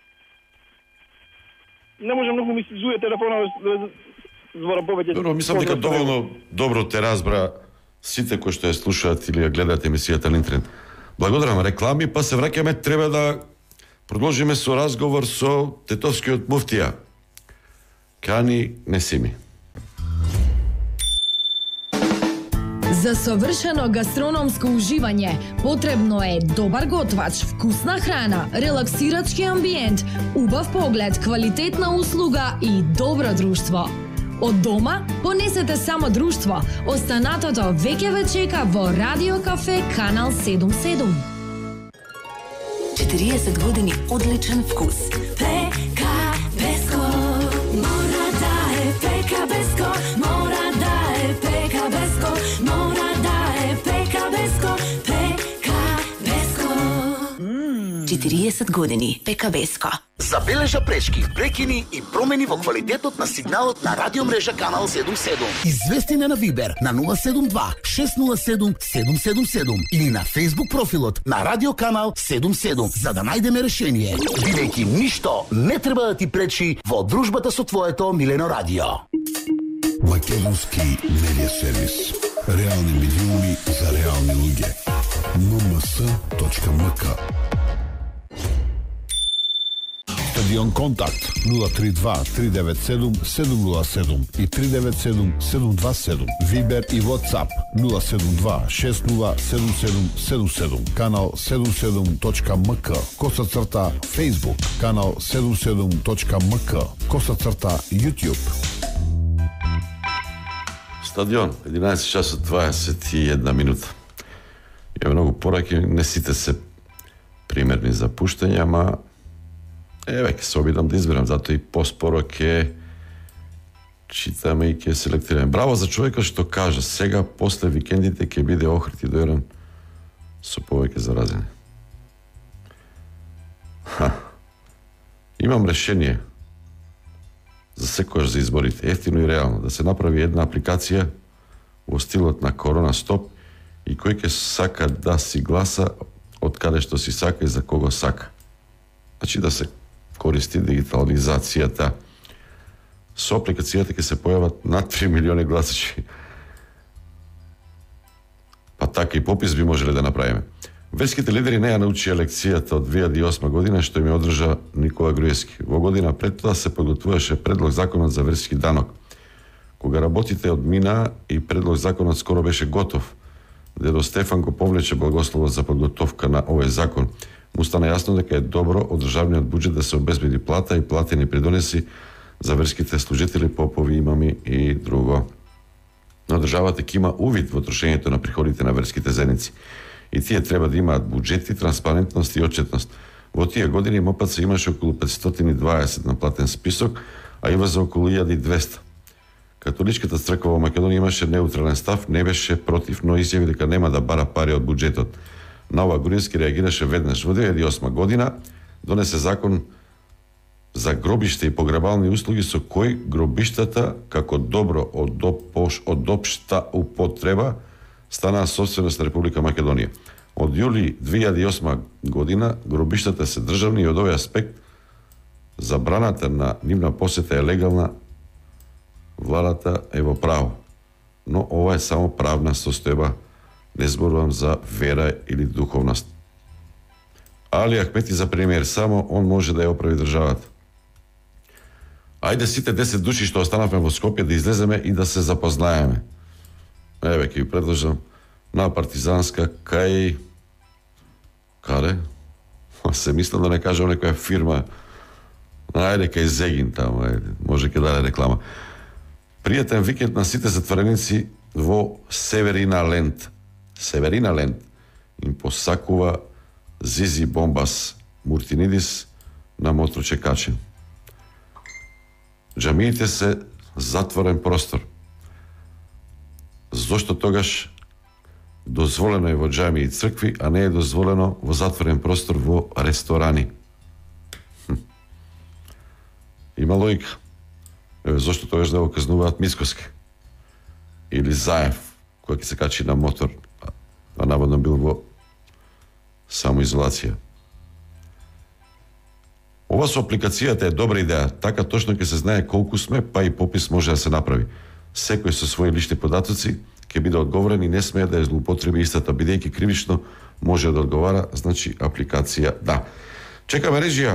Не може многу ми се зуе телефона збора повеќе. Добро, мислам дека доволно добро те разбра сите кои што ја слушаат или ја гледаат емисијата на интернет. Благодарам, реклами, па се враќаме, треба да продолжиме со разговор со тетовскиот муфтија. Кани Несими. За совршено гастрономско уживање потребно е добар готвач, вкусна храна, релаксирачки амбиент, убав поглед, квалитетна услуга и добро друштво. Од дома понесете само друштво. Останатото веќе ве чека во Радио Кафе Канал 77. 40 години одличен вкус. ПК Беско мора да е ПК Беско, мора да е ПК Беско, мора да е ПК Беско, ПК Беско. 40 години ПК Беско. Забележа пречки, прекини и промени во квалитетот на сигналот на радиомрежа Канал 77. Извести на Вибер на 072 607 777 или на Facebook профилот на Радио Канал 77 за да најдеме решение. Бидејќи ништо не треба да ти пречи во дружбата со твоето милено радио. Македонски медиа сервис. Реални медиуми за реални луѓе. mms.mk. Стадион Контакт 032 397 707 и 397 727. Вибер и WhatsApp 072 607777. Канал 77.mk. _. Facebook. Канал 77.mk. _ YouTube. Стадион, 11 часот 21 минута. Има многу пораки, не сите се примерни за пуштање, ама еве, ќе се обидам да изберам, затоа и поспоро ќе читаме и ќе селектираме. Браво за човекот што кажа, сега после викендите ќе биде Охрид и Дојран со повеќе заразени. Имам решение за секојаш за изборите, ефтино и реално, да се направи една апликација во стилот на Корона Стоп и кој ќе сака да си гласа од каде што си сака и за кого сака. Значи да се користи дигитализацијата. Со апликацијата ќе се појават над 3 милиони гласачи. Па така и попис би можеле да направиме. Верските лидери не ја научија лекцијата од 2008 година што им ја одржа Никола Груевски. Во година пред тоа се подготвуваше предлог законот за верски данок. Кога работите одмина и предлог законот скоро беше готов, дедо Стефан го повлече благословот за подготовка на овој закон. Му стана јасно дека е добро од државниот буџет да се обезбеди плата и платени придонеси за верските служители, попови, имами и друго. Но државата ќе има увид во трошењето на приходите на верските заедници. И тие треба да имаат буџети, транспарентност и отчетност. Во тие години МПЦ имаше околу 520 на платен список, а има за околу 1200. Католичката црква во Македонија имаше неутрален став, не беше против, но изјави дека нема да бара пари од буџетот. На ова Груински реагираше веднаш. Во 2008 година донесе закон за гробиште и погребални услуги со кој гробиштата како добро од општа употреба станаа собственост на Република Македонија. Од јули 2008 година гробиштата се државни и од овој аспект забраната на нивна посета е легална, владата е во право. Но ова е само правна состојба, не зборувам за вера или духовност. Али Ахмети за премиер, само он може да ја оправи државата. Ајде сите 10 души што останавме во Скопје да излеземе и да се запознаеме. Еве, ќе ви предложам на Партизанска кај... Каде? Се мислам да не кажам некоја фирма. Ајде кај Зегин таму, може ќе даде реклама. Пријатен викенд на сите затвореници во Северина Ленд. Северина Ленд им посакува Зизи Бомбас Муртинидис на моторче качен. Џамиите се затворен простор. Зошто тогаш дозволено е во џамии и цркви, а не е дозволено во затворен простор во ресторани? Има логика. Зошто тогаш да го казнуваат Мискоски или Заев, кој ќе се качи на мотор, а наводно бил во самоизолација. Ова со апликацијата е добра идеја, така точно ќе се знае колку сме, па и попис може да се направи. Секој со своји лични податоци ќе биде одговорен и не смее да ја злоупотреби истата, бидејќи кривично може да одговара, значи апликација да. Чекаме режија.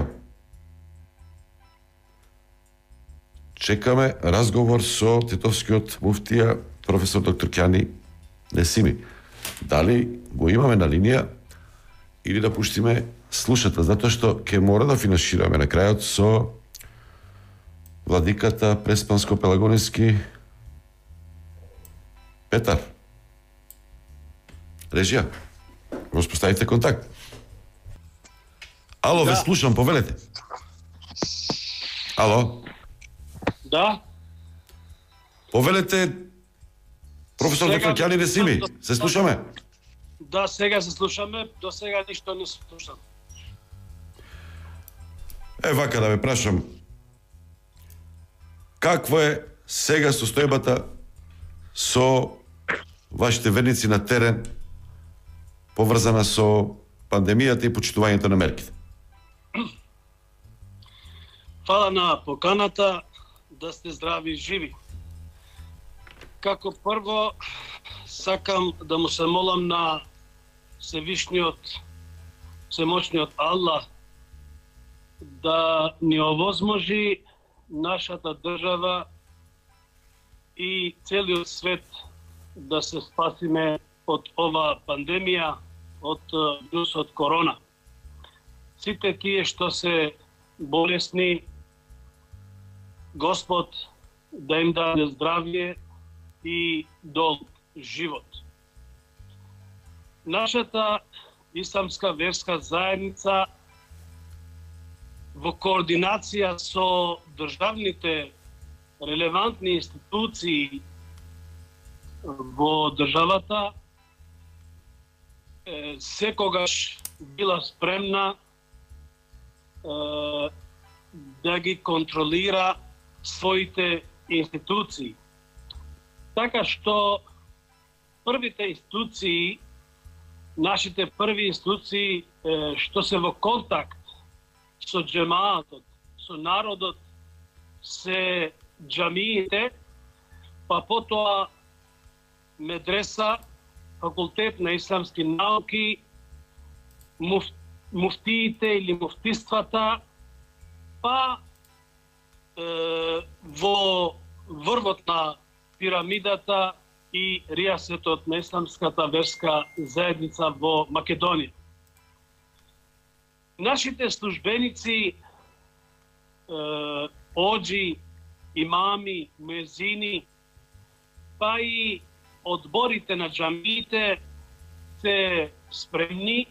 Чекаме разговор со тетовскиот муфтија, професор доктор Кјани Несими. Дали го имаме на линија или да пуштиме слушател, затоа што ќе мора да финишираме на крајот со владиката Преспанско-Пелагонински Петар. Режија, го споставите контакт. Ало, да. Ве слушам, повелете. Ало. Да. Повелете, професор доктор Кјани Несими, се слушаме? Да, сега се слушаме, до сега ништо не слушам. Вака да ве прашам, каква е сега состојбата со вашите верници на терен поврзана со пандемијата и почитувањето на мерките? Фала на поканата, да сте здрави и живи. Како прво, сакам да му се молам на Всевишниот, Всемочниот Аллах, да ни овозможи нашата држава и целиот свет да се спасиме од ова пандемија, од вирусот корона. Сите тие што се болесни, Господ да им даде здравје и дол живот. Нашата исламска верска заедница во координација со државните релевантни институции во државата секогаш била спремна да ги контролира своите институции. Така што првите институции, нашите први институции што се во контакт со џемаатот, со народот, се џамиите, па потоа медреса, факултет на исламски науки, муфтиите или муфтиствата, па во врвот на пирамидата и ријасетот на исламската верска заедница во Македонија. Нашите службеници, оџи, имами, муезини, па и одборите на џамиите се спремни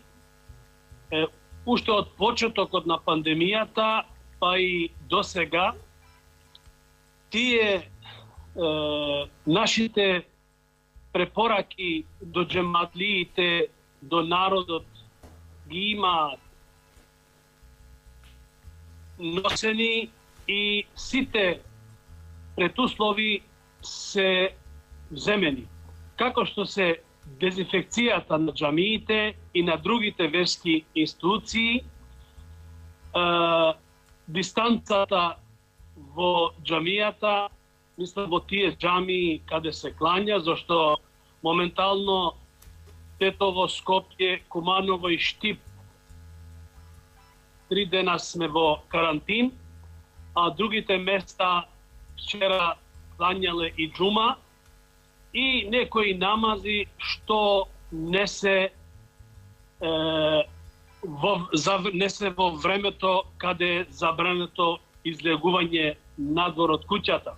уште од почетокот на пандемијата, па и до сега, тие нашите препораки до джематлиите, до народот ги имаат носени и сите предуслови се земени. Како што се дезинфекцијата на џамиите и на другите верски институции, дистанцата во џамијата, мислам во тие џамии каде се клања, зашто моментално Тетово, Скопје, Куманово и Штип 3 дена сме во карантин, а другите места вчера клањале и џума и некои намази што не се во времето каде е забрането излегување надвор од куќата.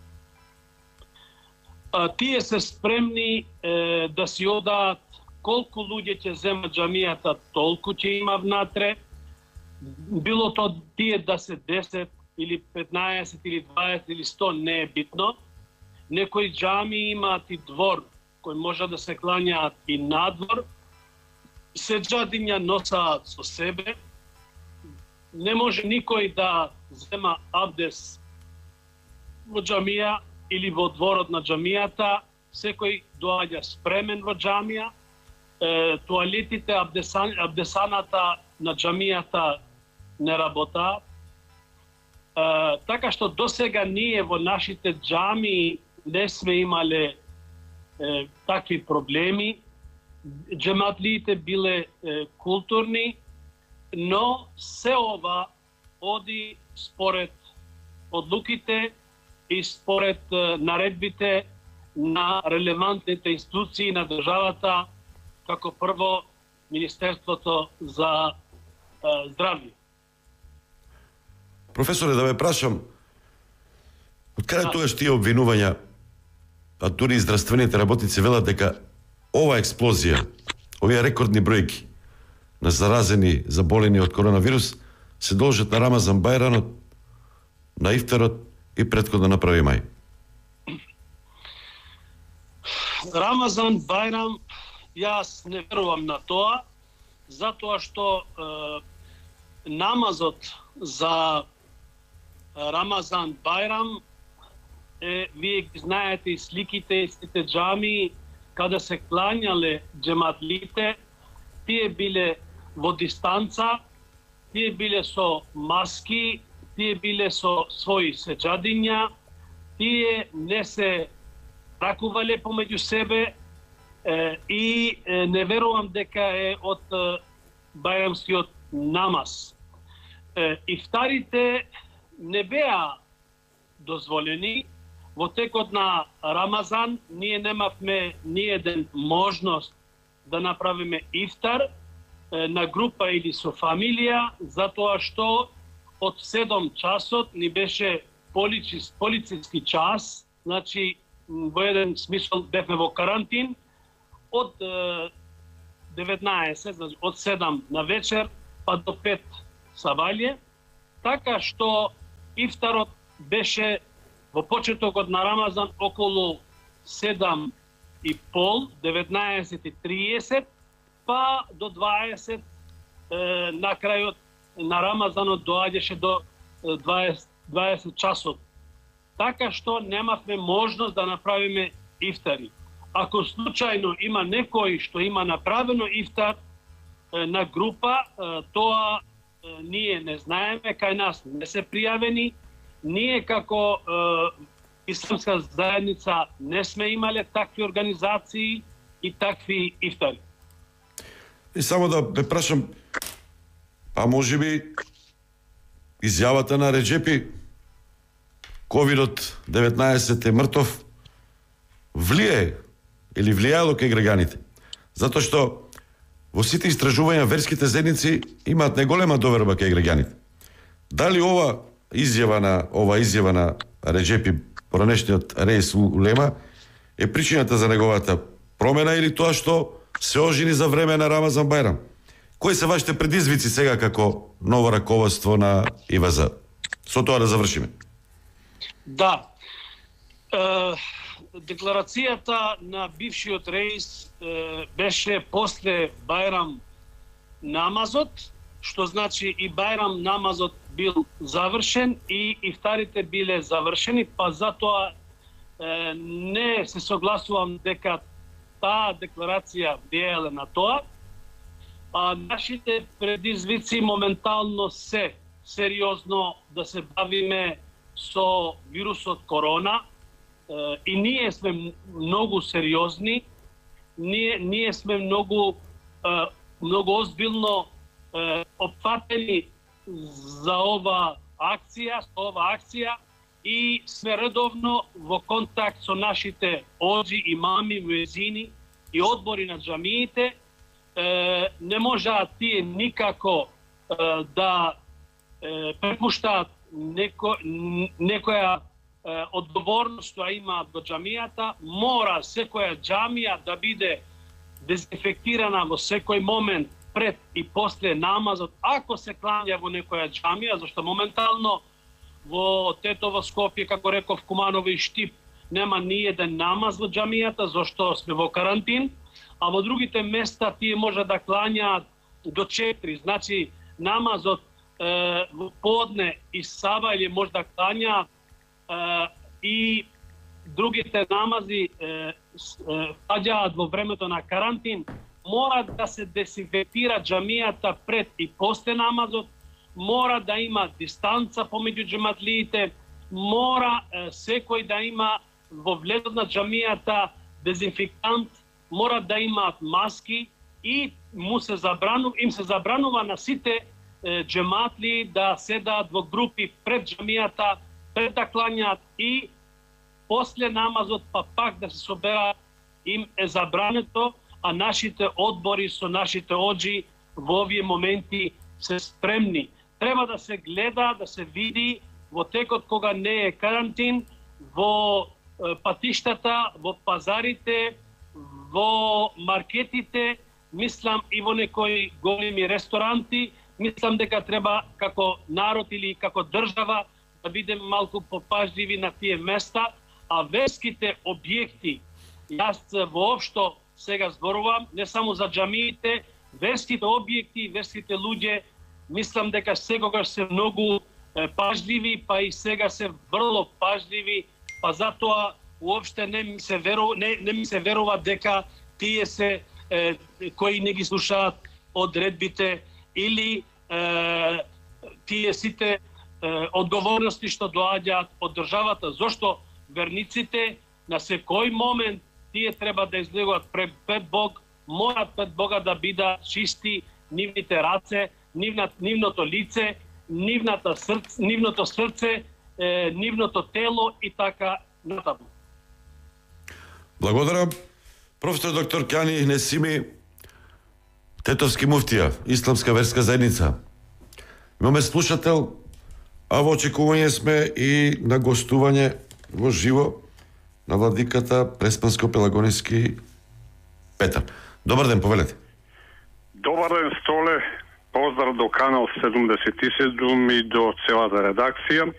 Тие се спремни да си одаат колку луѓе ќе земат џамијата, толку ќе има внатре. Било то тие да се 10 или 15 или 20 или 100, не е битно. Некои џамии имаат и двор, кој може да се клањаат и надвор. Сеџадиња носаат со себе. Не може никој да зема абдес во џамија или во дворот на џамијата. Секој доаѓа спремен во џамија. Туалетите, абдесаната на џамијата не работаат. Така што досега ние во нашите џамии не сме имале такви проблеми. Џематлиите биле културни, но се ова оди според одлуките и според наредбите на релевантните институции на државата, како прво Министерството за здравје. Професоре, да ве прашам, од каде тогаш тие обвинувања, а дури и здравствените работници велат дека ова експлозија, овие рекордни бројки на заразени, заболени од коронавирус се должат на Рамазан Бајрамот, на ифтарот и претходно на 1 мај? Рамазан Бајрам, јас не верувам на тоа, затоа што намазот за Рамазан Бајрам вие ги знаете и сликите и сите џамии каде се клањале џематлиите, тие биле во дистанца, тие биле со маски, тие биле со своји сеџадиња, тие не се ракувале помеѓу себе и не верувам дека е од бајрамскиот намаз. Ифтарите не беа дозволени. Во текот на Рамазан ние немавме ниеден можност да направиме ифтар на група или со фамилија, затоа што од 7 часот ни беше полициски час, значи во еден смисол бевме во карантин од 19, значи од 7 на вечер па до 5 сабаље, така што ифтарот беше во почетокот на Рамазан околу 7:30, 19:30, па до 20 на крајот на Рамазанот доаѓаше до 20 часот. Така што немавме можност да направиме ифтари. Ако случајно има некој што има направено ифтар на група, тоа ние не знаеме, кај нас не се пријавени. Ние како исламска заедница не сме имале такви организации и такви ифтари. И само да ме прашам, а може би изјавата на Реджепи COVID-19 е мртов влие или влијаело кај граѓаните? Затоа што во сите истражувања верските заедници имаат неголема доверба кај граѓаните. Дали ова изјава на Реджепи, поранешниот Реис Улема, е причината за неговата промена или тоа што се ожени за време на Рамазан Бајрам? Кои се вашите предизвици сега како ново раководство на ИВЗ? Со тоа да завршиме. Да. Декларацијата на бившиот рейс беше после Бајрам намазот, што значи и Бајрам намазот бил завршен и ифтарите биле завршени, па затоа не се согласувам дека таа декларација влијаеле на тоа. А нашите предизвици моментално се сериозно да се бавиме со вирусот корона. И ние сме многу сериозни, ние сме многу озбилно опфатени за ова акција и сме редовно во контакт со нашите оджи, имами, муезини и одбори на џамиите. Не можаат тие никако да препуштаат некоја одговорност што има до џамијата. Мора секоја џамија да биде дезинфектирана во секој момент пред и после намазот, ако се клања во некоја џамија, зашто моментално во Тетово, Скопје, како реков, Куманово и Штип нема ни еден намаз во џамијата, зашто сме во карантин, а во другите места тие може да клањаат до 4, значи намазот во подне и саба или може да клањаат и другите намази паѓаат во времето на карантин. Мора да се дезинфектира џамијата пред и после намазот, мора да има дистанца помеѓу џематлиите, мора секој да има во влезот на џамијата дезинфектант, мора да имаат маски и им се забранува на сите џематли да седаат во групи пред џамијата, пред да клањаат и после намазот, па пак да се соберат, им е забрането, а нашите одбори со нашите оджи во овие моменти се спремни. Треба да се гледа, да се види во текот кога не е карантин, во патиштата, во пазарите, во маркетите, мислам и во некои големи ресторанти, мислам дека треба како народ или како држава да бидеме малку попажливи на тие места, а верските објекти, јас воопшто сега зборувам, не само за џамиите, верските објекти, верските луѓе, мислам дека секогаш се многу пажливи, па и сега се врло пажливи, па затоа уопште не ми се верува дека тие се кои не ги слушаат одредбите или тие сите одговорности што доаѓаат од државата, зошто верниците на секој момент тие треба да излегуваат пред Бог, морат пред Бога да бидат чисти нивните раце, нивното лице, нивното срце, нивното тело и така натаму. Благодарам. Професор доктор Кјани Несими, тетовски муфтија, Исламска верска заедница. Имаме слушател, а во очекување сме и на гостување во живо на владиката Преспанско-Пелагонички Петар. Добар ден, повелете. Добар ден, Столе. Поздрав до канал 77 и до целата редакција.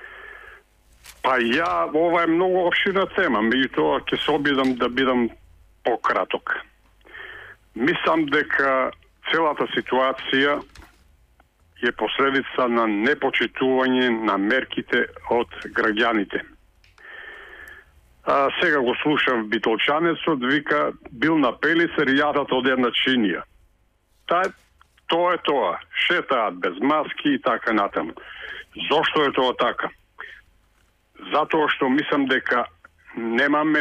Па ова е многу обширна тема, меѓутоа ќе се обидам да бидам пократок. Мислам дека целата ситуација е последица на непочитување на мерките од граѓаните. Сега го слушав битолчанецот, вика, бил на Пелицер и јадат од една чинија. Тоа е тоа. Шетаат без маски и така натаму. Зошто е тоа така? Затоа што мислам дека немаме,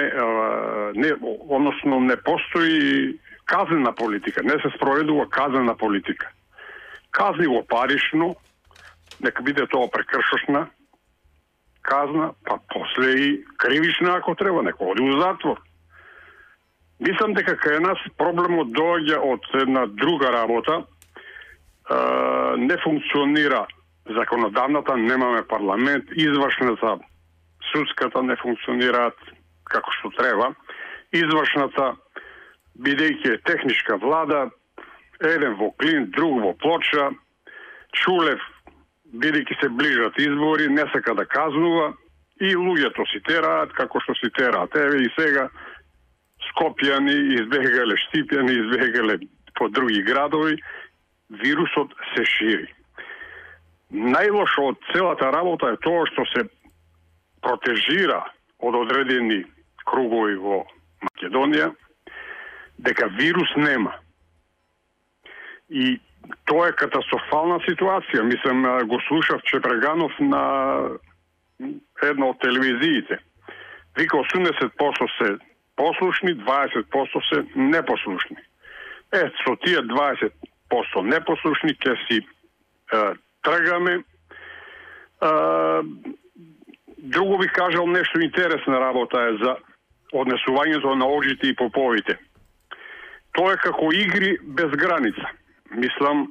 не постои казнена политика, не се спроведува казнена политика. Казни го парично, нека биде тоа прекршошна казна, па после и кривична ако треба, нека оди у затвор. Мислам дека кај нас проблемот доаѓа од една друга работа. Не функционира законодавната, немаме парламент, извршната, судската не функционираат како што треба. Извршната, бидејќи техничка влада, еден во Клин, друг во Плоча, Чулев, бидејќи се ближат избори, не сака да казнува И луѓето си тераат како што си тераат. Еве и сега Скопјани избегале, Штипјани избегале по други градови, вирусот се шири. Најлошо од целата работа е тоа што се протежира од одредени кругови во Македонија дека вирус нема. И тоа е катастрофална ситуација. Мислам, го слушав Чепреганов на една од телевизиите. Вика 80% се послушни, 20% се непослушни. Со тие 20% непослушни ќе си тргаме. Друго би кажал нешто интересна работа е за однесувањето на ожите и поповите. Тоа е како игри без граница. Мислам,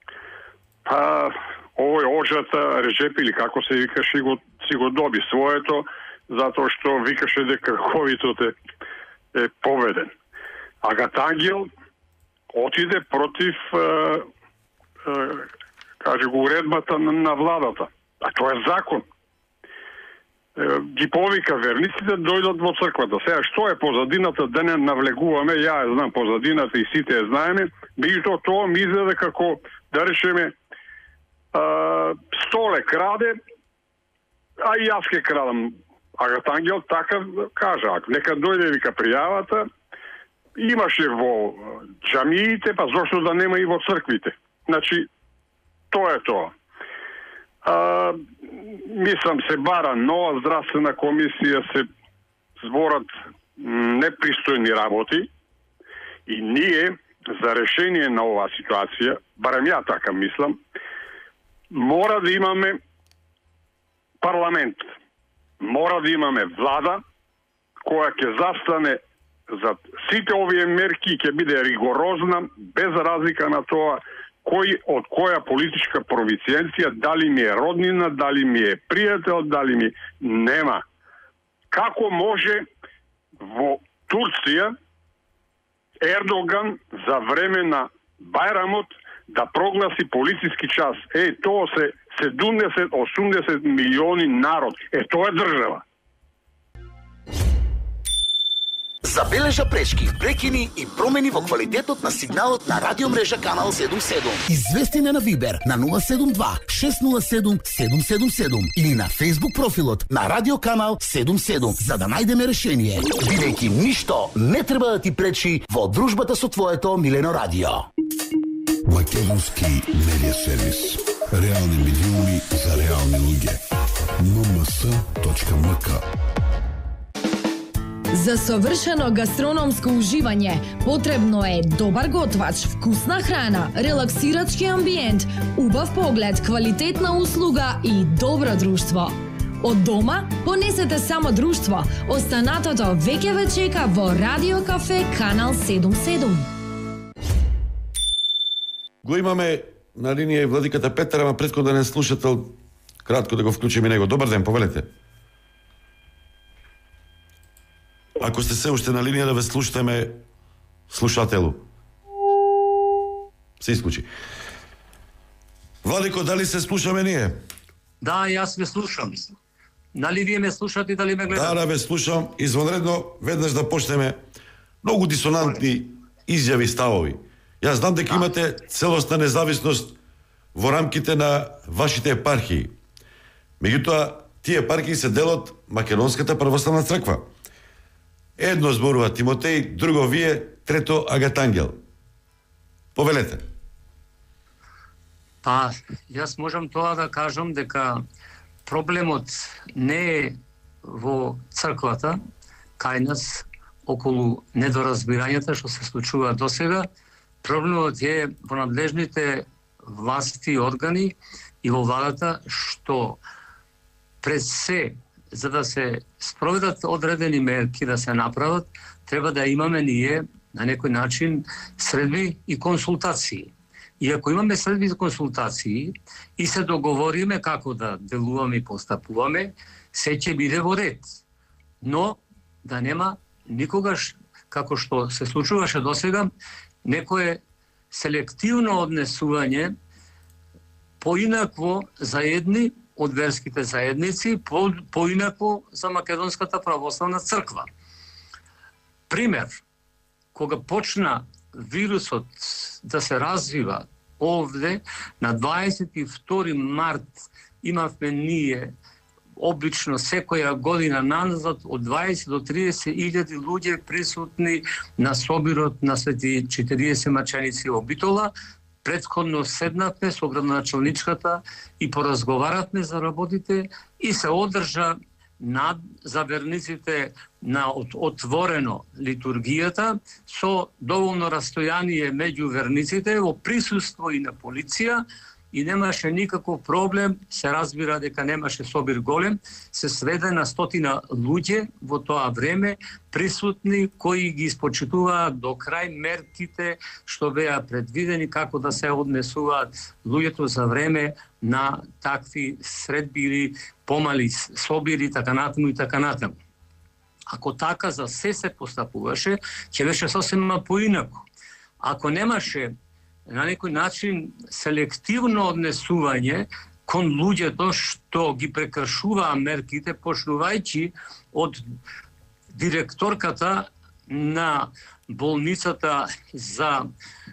овој оджата Реджеп или како се викаше си го доби своето, затоа што викаше дека ковидот е победен. Агатангел отиде против каже го уредбата на владата. А тоа е закон. Ги повика верниците дојдат во црквата. Сега што е позадината, да не навлегуваме, ја ја знам позадината и сите ја знаеме, меѓутоа тоа ми изгледа како, да речеме, Столе краде, а и јас ке крадам. Агатангел така кажа, нека дојде вика пријавата, имаше во џамиите, па зошто да нема и во црквите. Значи, тоа е тоа. Мислам, се бара нова здравствена комисија, се зборат непристојни работи и ние за решение на оваа ситуација, барем ја така мислам, мора да имаме парламент, мора да имаме влада која ќе застане за сите овие мерки и ќе биде ригорозна без разлика на тоа кој од која политичка провинцијенција, дали ми е роднина, дали ми е пријател, дали ми нема. Како може во Турција Ердоган за време на Бајрамот да прогласи полициски час? Тоа се 70-80 милиони народ. Тоа е држава. Забележа пречки, прекини и промени во квалитетот на сигналот на радиомрежа Канал 77. Извести на Вибер на 072 607 777 или на Facebook профилот на Радио Канал 77 за да најдеме решение. Бидејќи ништо не треба да ти пречи во дружбата со твоето милено радио. Македонски медиа сервис. Реални медиуми за реални луѓе. mms.mk. За совршено гастрономско уживање потребно е добар готвач, вкусна храна, релаксирачки амбиент, убав поглед, квалитетна услуга и добро друштво. Од дома понесете само друштво. Останатото веќе ве чека во Радио Кафе Канал 77. Го имаме на линија и владиката Петар, ама претходен слушател, кратко да го вклучиме него. Добар ден, повелете. Ако сте се уште на линија да ве слушаме, слушателу. Се исклучи. Владико, дали се слушаме ние? Да, јас ве слушам. Дали вие ме слушате, дали ме гледате? Да, ве слушам. Извонредно, веднаш да почнеме многу дисонантни изјави, ставови. Јас знам дека имате целосна независност во рамките на вашите епархии. Меѓутоа, тие епархии се дел од Македонската православна црква. Едно зборува Тимотеј, друго вие, трето Агатангел. Повелете. Па, јас можам тоа да кажам дека проблемот не е во црквата, кај нас околу недоразбирањата што се случува досега. Проблемот е во надлежните власти и органи и во владата што пред се, за да се спроведат одредени мерки да се направат, треба да имаме ние на некој начин средби и консултации. И ако имаме средби и консултации и се договориме како да делуваме и постапуваме, се ќе биде во ред. Но да нема никогаш, како што се случуваше досега, некое селективно однесување поинакво за едни од верските заедници, поинаку за Македонската православна црква. Пример, кога почна вирусот да се развива овде, на 22 март имавме ние обично секоја година назад од 20 до 30 илјади луѓе присутни на собирот на Свети 40 маченици во Битола. Предходно седнавме со градоначалничката и поразговаравме за работите и се одржа за верниците на отворено литургијата со доволно растојание меѓу верниците во присуство и на полиција и немаше никаков проблем, се разбира дека немаше собир голем, се сведе на 100 луѓе во тоа време присутни кои ги испочитуваат до крај мерките што беа предвидени како да се однесуваат луѓето за време на такви средби или помали собири, така натаму и така натаму. Ако така за се постапуваше, ќе беше сосема поинаку. Ако немаше на некој начин селективно однесување кон луѓето што ги прекршуваа мерките, почнувајќи од директорката на болницата за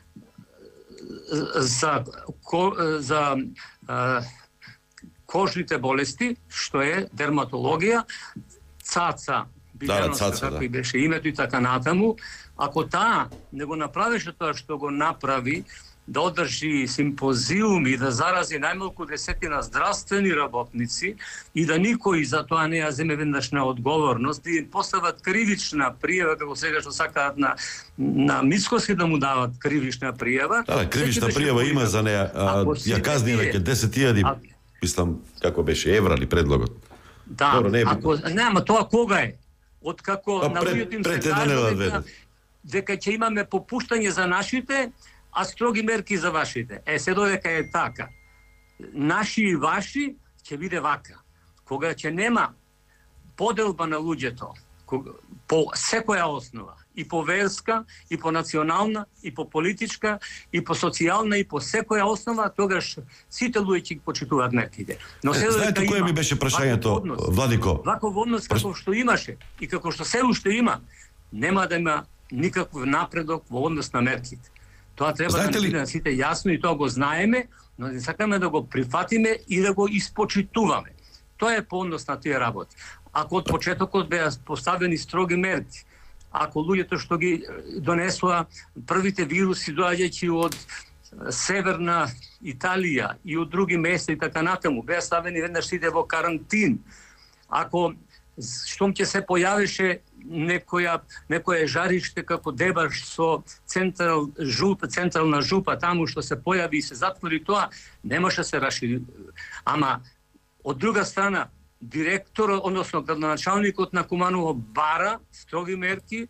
кожните болести, што е дерматологија, Цаца Билјановска, како и беше името и така натаму. Ако таа не го направеше тоа што го направи, да одржи симпозиуми, да зарази најмалку 10 здравствени работници и да никој за тоа не ја земе веднаш на одговорност, да им постават кривична пријава, како сега што сакаат на Мицкоски да му дават кривична пријава. Да, кривична пријава има за неа, ја казни веќе 10.000, мислам, како беше евра ли предлогот. Да, нема тоа кога е? Откако на луѓето им се кажа дека ќе имаме попуштање за нашите, а строги мерки за вашите. Се додека е така. Наши и ваши ќе биде вака. Кога ќе нема поделба на луѓето по секоја основа, и по верска, и по национална, и по политичка, и по социјална, и по секоја основа, тогаш сите луѓе ќе почитуваат мерките. Но знаете кој ми беше прашањето, Владико? Ваков однос како што имаше и како што се уште има, нема да има никаков напредок во однос на мерките. Тоа треба да биде на сите јасно и тоа го знаеме, но не сакаме да го прифатиме и да го испочитуваме. Тоа е по однос на тие работи. Ако од почетокот беа поставени строги мерки, ако луѓето што ги донесоа првите вируси доаѓајќи од Северна Италија и од други места и така натаму, беа ставени веднаш сите во карантин. Ако штом ќе се појавеше некоја жариште како Дебаш со централна жупа таму што се појави и се затвори тоа, немаше се расшири. Ама од друга страна директорот, односно градоначалникот на Куманово бара строги мерки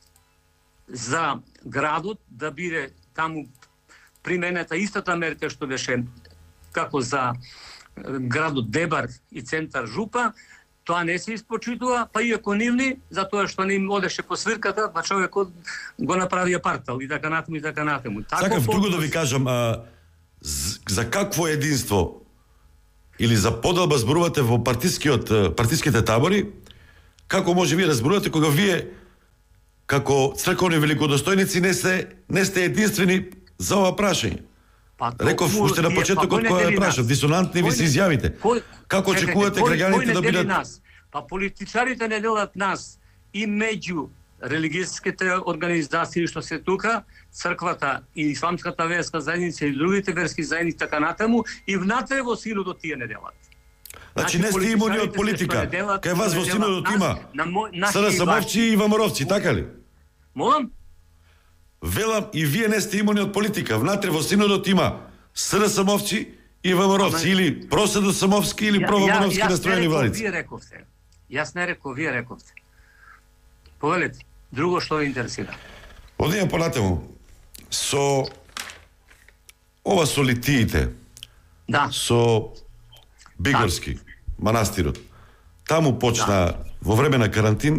за градот да биде таму применета истата мерка што беше како за градот Дебар и центар Жупа. Тоа не се испочитува, па иако нивни, затоа што не им одеше по свирката, па човекот го направија партал и така натаму и така натаму. Сакав друго да ви кажам, за какво единство или за поделба зборувате во партиските табори, како може вие да зборувате кога вие како црковни великодостојници не сте единствени за ова прашање? Реков уште на почетокот која е прашав, дисонантни ви се изјавите. Како очекувате граѓаните да бидат? Па политичарите не делат нас и меѓу религијските организации што се тука, црквата и исламската верска заедница и другите верски заедници така натаму, и внатре во синодот тие не делат. Значи не сте имуни од политика. Кај вас во синодот има СРСМовци и ВМРО-вци, така ли? Молам? Велам и вие не сте имуни од политика. Внатре во синодот има СРСМовци и ВМРО-вци, или проСДСМовски или провоморовски настроени владици. Вие рековте. Јас не реков, вие рековте. Повелете, друго што ви интересира. Одиме понатаму. Со ова со литиите. Да. Со Бигорски, манастирот. Таму почна во време на карантин,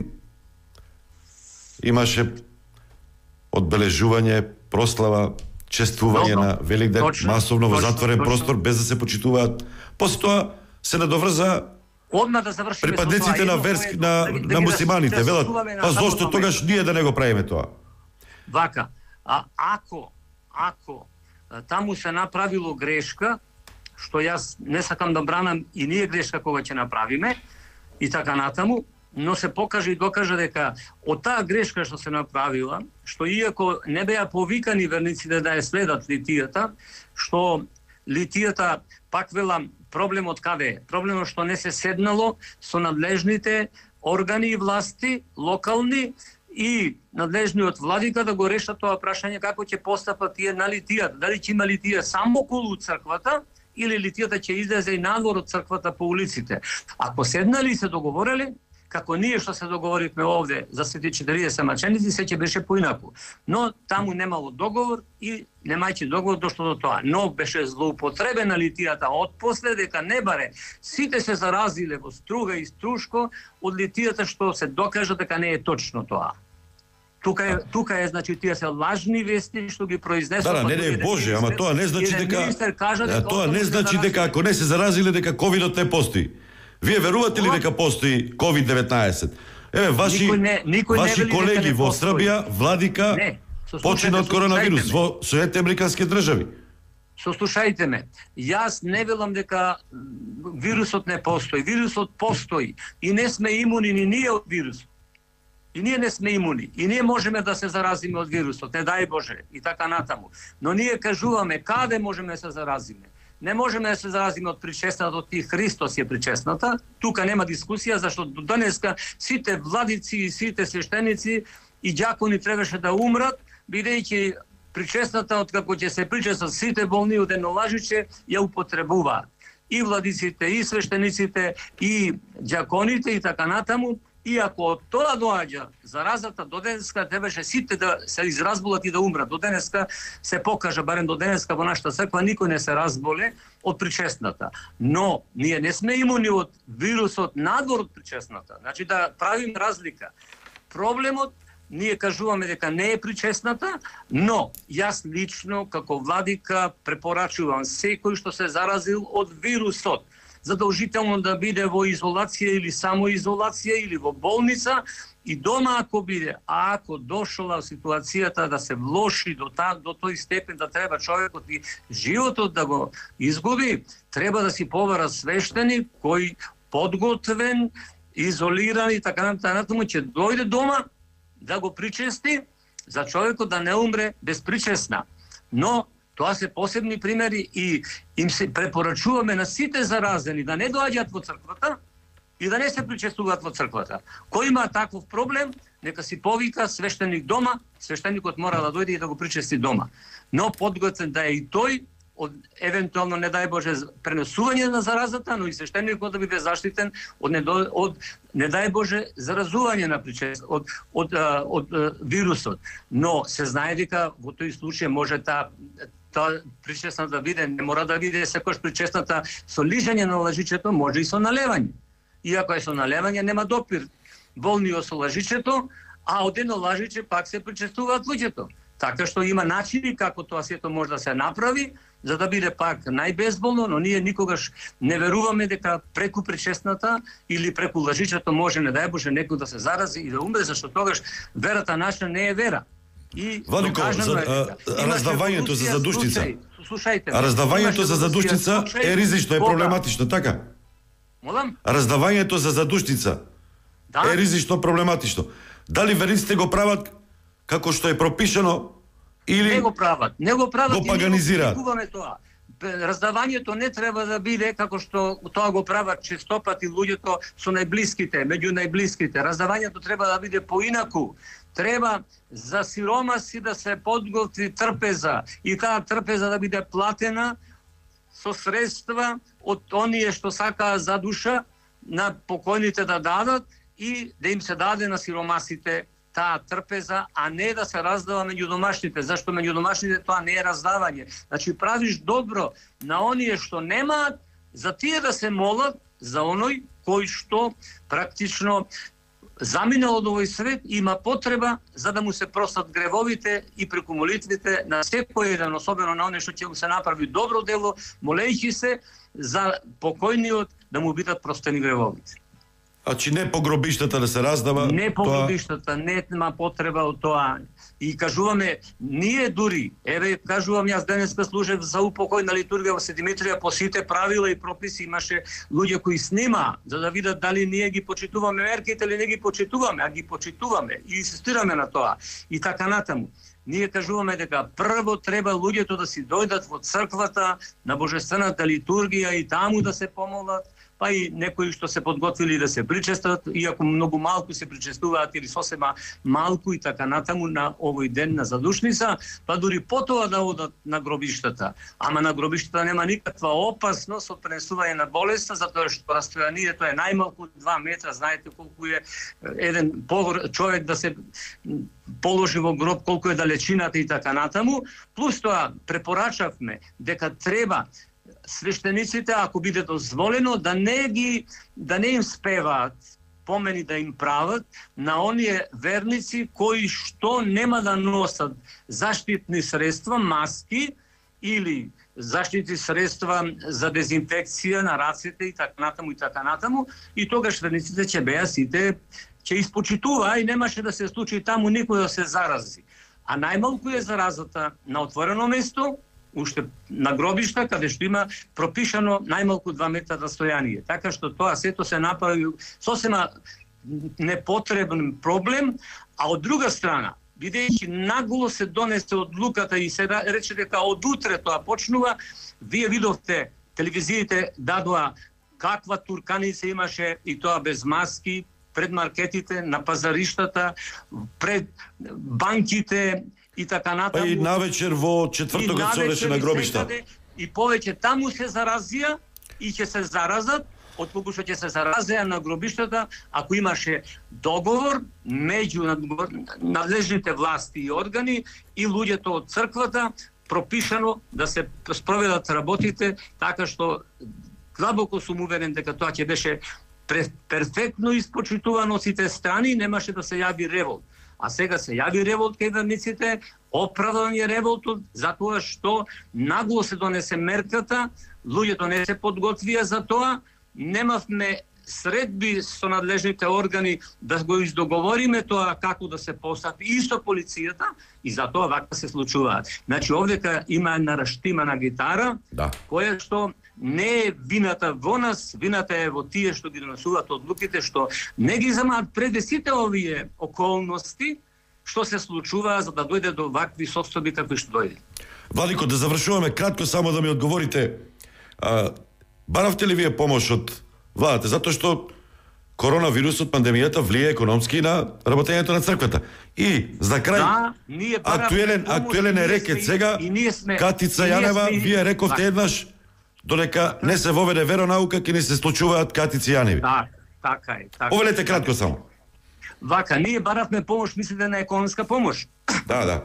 имаше одбележување, прослава, чествување на Великден, масовно во затворен простор, без да се почитуваат. После тоа се надоврза одма да завршиме припадниците на муслиманите, велат, па зошто тогаш ние да не го правиме тоа? Вака, ако таму се направило грешка, што јас не сакам да бранам и ние грешка кога ќе направиме, и така натаму, но се покаже и докаже дека од таа грешка што се направила, што иако не беа повикани верниците да ја следат литијата, што литијата, пак велам, проблемот каде е? Проблемот што не се седнало со надлежните органи и власти, локални и надлежниот владика да го решат тоа прашање како ќе постапат тие на литијата. Дали ќе има литија само околу црквата или литијата ќе излезе и надвор од црквата по улиците. Ако седнали и се договорили, како ние што се договоривме овде за сите 40 маченици, се ќе беше поинаку. Но таму немало договор и немајќи договор дошло до тоа. Но беше злоупотребена литијата отпосле дека не баре сите се заразиле во Струга и Струшко од литијата што се докажа дека не е точно тоа. Тука е, значи, тие се лажни вести што ги произнесува. Да, не Боже, ама тоа не значи дека ако не се заразиле дека ковидот не постои. Вие верувате ли дека постои COVID-19? Еве, ваши колеги во Србија, владика, почина од коронавирус во Соединетите Американски држави. Сослушајте ме, јас не велам дека вирусот не постои. Вирусот постои и не сме имуни ни ние од вирусот. И ние не сме имуни. И ние можеме да се заразиме од вирусот, не дај Боже, и така натаму. Но ние кажуваме каде можеме да се заразиме. Не можеме да се заразиме од причесната, од Христос е причесната. Тука нема дискусија, зашто до денеска сите владици и сите свештеници и ѓакони требаше да умрат, бидејќи причесната, од како ќе се причесат сите болни од едно лажиче, ја употребуваат. И владиците, и свештениците, и ѓаконите, и така натаму. И ако од тоа доаѓа заразата, до денеска требаше сите да се изразболат и да умрат. До денеска се покажа, барем до денеска во нашата црква, никој не се разболе од причесната. Но ние не сме имуни од вирусот надвор од причесната. Значи да правим разлика. Проблемот, ние кажуваме дека не е причесната, но јас лично, како владика, препорачувам секој што се заразил од вирусот, задолжително да биде во изолација или самоизолација или во болница и дома ако биде. А ако дошла ситуацијата да се влоши до тој степен да треба човекот и животот да го изгуби, треба да си побара свештеник кој подготвен, изолиран и така натаму ќе дојде дома да го причести за човекот да не умре безпричесна. Но тоа се посебни примери и им се препорачуваме на сите заразени да не доаѓаат во црквата и да не се причестуваат во црквата. Кој има таков проблем, нека си повика свештеник дома, свештеникот мора да дојде и да го причести дома. Но подготвен да е и тој од евентуално, не дај Боже, пренесување на заразата, но и свештеникот да биде заштитен од не дај Боже, заразување на од вирусот. Но се знае дека во тој случај може таа причесна да биде, не мора да биде секојаш причесната со лижање на лажичето, може и со налевање. Иако е со налевање, нема допир болниот со лажичето, а од едно лажиче пак се причестуваат луѓето. Така што има начини како тоа сето може да се направи, за да биде пак најбезболно, но ние никогаш не веруваме дека преку причесната или преку лажичето може, не дај Боже, некој да се зарази и да умре, зашто тогаш верата наша не е вера. Владико, раздавањето за задушница. Слушајте. Раздавањето за задушница е ризично, е проблематично, така? Молам? Раздавањето за задушница е ризично, проблематично. Дали верниците го прават како што е пропишано или не го прават го паганизираат? Раздавањето не треба да биде како што тоа го прават честопати луѓето со најблиските, меѓу најблиските. Раздавањето треба да биде поинаку. Треба за сиромаси да се подготви трпеза и таа трпеза да биде платена со средства од оние што сакаат за душа на покојните да дадат и да им се даде на сиромасите таа трпеза, а не да се раздава меѓу домашните. Зашто меѓу домашните тоа не е раздавање. Значи правиш добро на оние што немаат, за тие да се молат за оној кој што практично заминал од овој свет и има потреба за да му се простат гревовите и преку молитвите на секој еден, особено на оној што ќе му се направи добро дело, молејќи се за покојниот да му бидат простени гревовите. Значи не по гробиштата да се раздава. Не по гробиштата, нема потреба од тоа. И кажуваме, ние дури, кажувам јас денеска служев за упокојна литургија во Седимитрија, по сите правила и прописи имаше луѓе кои снима, за да видат дали ние ги почитуваме мерките или не ги почитуваме, а ги почитуваме и инсистираме на тоа. И така натаму. Ние кажуваме дека прво треба луѓето да си дојдат во црквата, на божествената литургија и таму да се помолат, па и некои што се подготвили да се причестат, иако многу малку се причестуваат или сосема малку и така натаму на овој ден на задушница, па дури потоа да одат на гробиштата. Ама на гробиштата нема никаква опасност од пренесување на болеста, затоа што растојанието е најмалку 2 метра, знаете колку е еден човек да се положи во гроб, колку е далечината и така натаму. Плюс тоа препорачавме дека треба свештениците, ако биде дозволено, да не им спеваат помени да им прават на оние верници кои што нема да носат заштитни средства, маски или заштитни средства за дезинфекција на рацете и така натаму и така натаму, и тогаш верниците ќе беа сите, ќе испочитува и немаше да се случи таму никој да се зарази. А најмалку е заразата на отворено место, уште на гробишта, каде што има пропишано најмалку 2 метра растојание. Така што тоа сето се направи сосема непотребен проблем, а од друга страна, бидејќи нагло се донесе одлуката и се рече дека од утре тоа почнува, вие видовте, телевизиите дадоа каква турканица имаше и тоа без маски, пред маркетите, на пазариштата, пред банките, и така натаму. Па и навечер во четвртокот се одеше на гробишта. И повеќе таму се заразија и ќе се заразат, отколку што ќе се заразеа на гробиштата, ако имаше договор меѓу надлежните власти и органи и луѓето од црквата, пропишано да се спроведат работите, така што длабоко сум уверен дека тоа ќе беше перфектно испочитувано сите страни, немаше да се јави револт. А сега се јави револт кај верниците, оправдан е револтот, затоа што нагло се донесе мерката, луѓето не се подготвија за тоа, немавме средби со надлежните органи да го издоговориме тоа како да се постапи, исто полицијата, и затоа вака се случуваат. Значи, овдека има една раштимана гитара, која што не е вината во нас, вината е во тие што ги донесуваат одлуките, што не ги замаат преде сите овие околности што се случува за да дојде до вакви состојби какви што дојде. Владико, да завршуваме кратко, само да ми одговорите. Баравте ли вие помош од владата? Затоа што коронавирусот, пандемијата влие економски на работењето на црквата. И за крај, актуелен е рекет сега, Катица Јанева, вие рековте еднаш, додека не се воведе веронаука, ќе ни се случуваат Катици Јаневи. Така е. Повелете кратко само. Вака, ние баравме помош, мислите на економска помош. Да.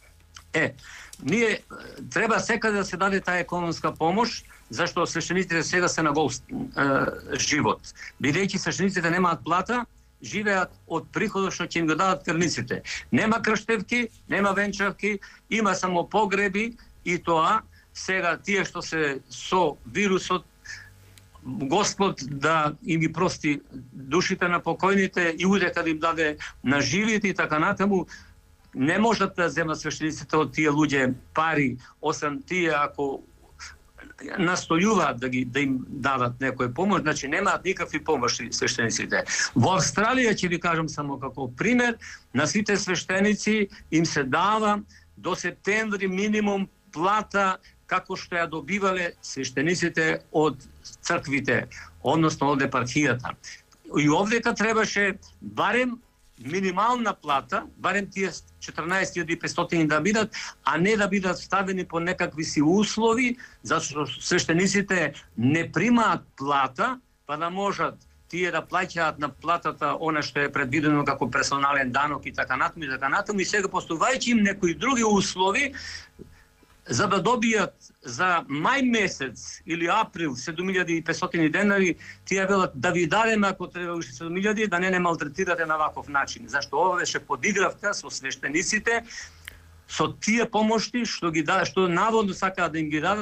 Ние треба секаде да се даде таа економска помош, зашто свештениците сега се на гол живот. Бидејќи свештениците немаат плата, живеат од приходот што ќе им го дадат крвниците. Нема крштевки, нема венчавки, има само погреби и тоа сега тие што се со вирусот, Господ да им ги прости душите на покојните и удека да им даде на живите и така натаму, не можат да земат свештениците од тие луѓе пари, освен тие ако настојуваат да им дадат некој помош, значи немаат никакви помоши свештениците. Во Австралија, ќе ви кажам само како пример, на сите свештеници им се дава до септември минимум плата како што ја добивале свештениците од црквите, односно од епархијата. И овдека требаше барем минимална плата, барем тие 14.500 да бидат, а не да бидат ставени по некакви си услови, зашто свештениците не примаат плата, па да можат тие да плаќаат на платата она што е предвидено како персонален данок и така натаму, и сега поставајќи им некои други услови, за да добијат за мај месец или април 7.500 денари, тие велат да ви дадеме ако треба уште 7.000, да не малтретирате на ваков начин. Зашто ова беше подигравка со свештениците, со тие помошти што наводно сакаат да им ги дадат,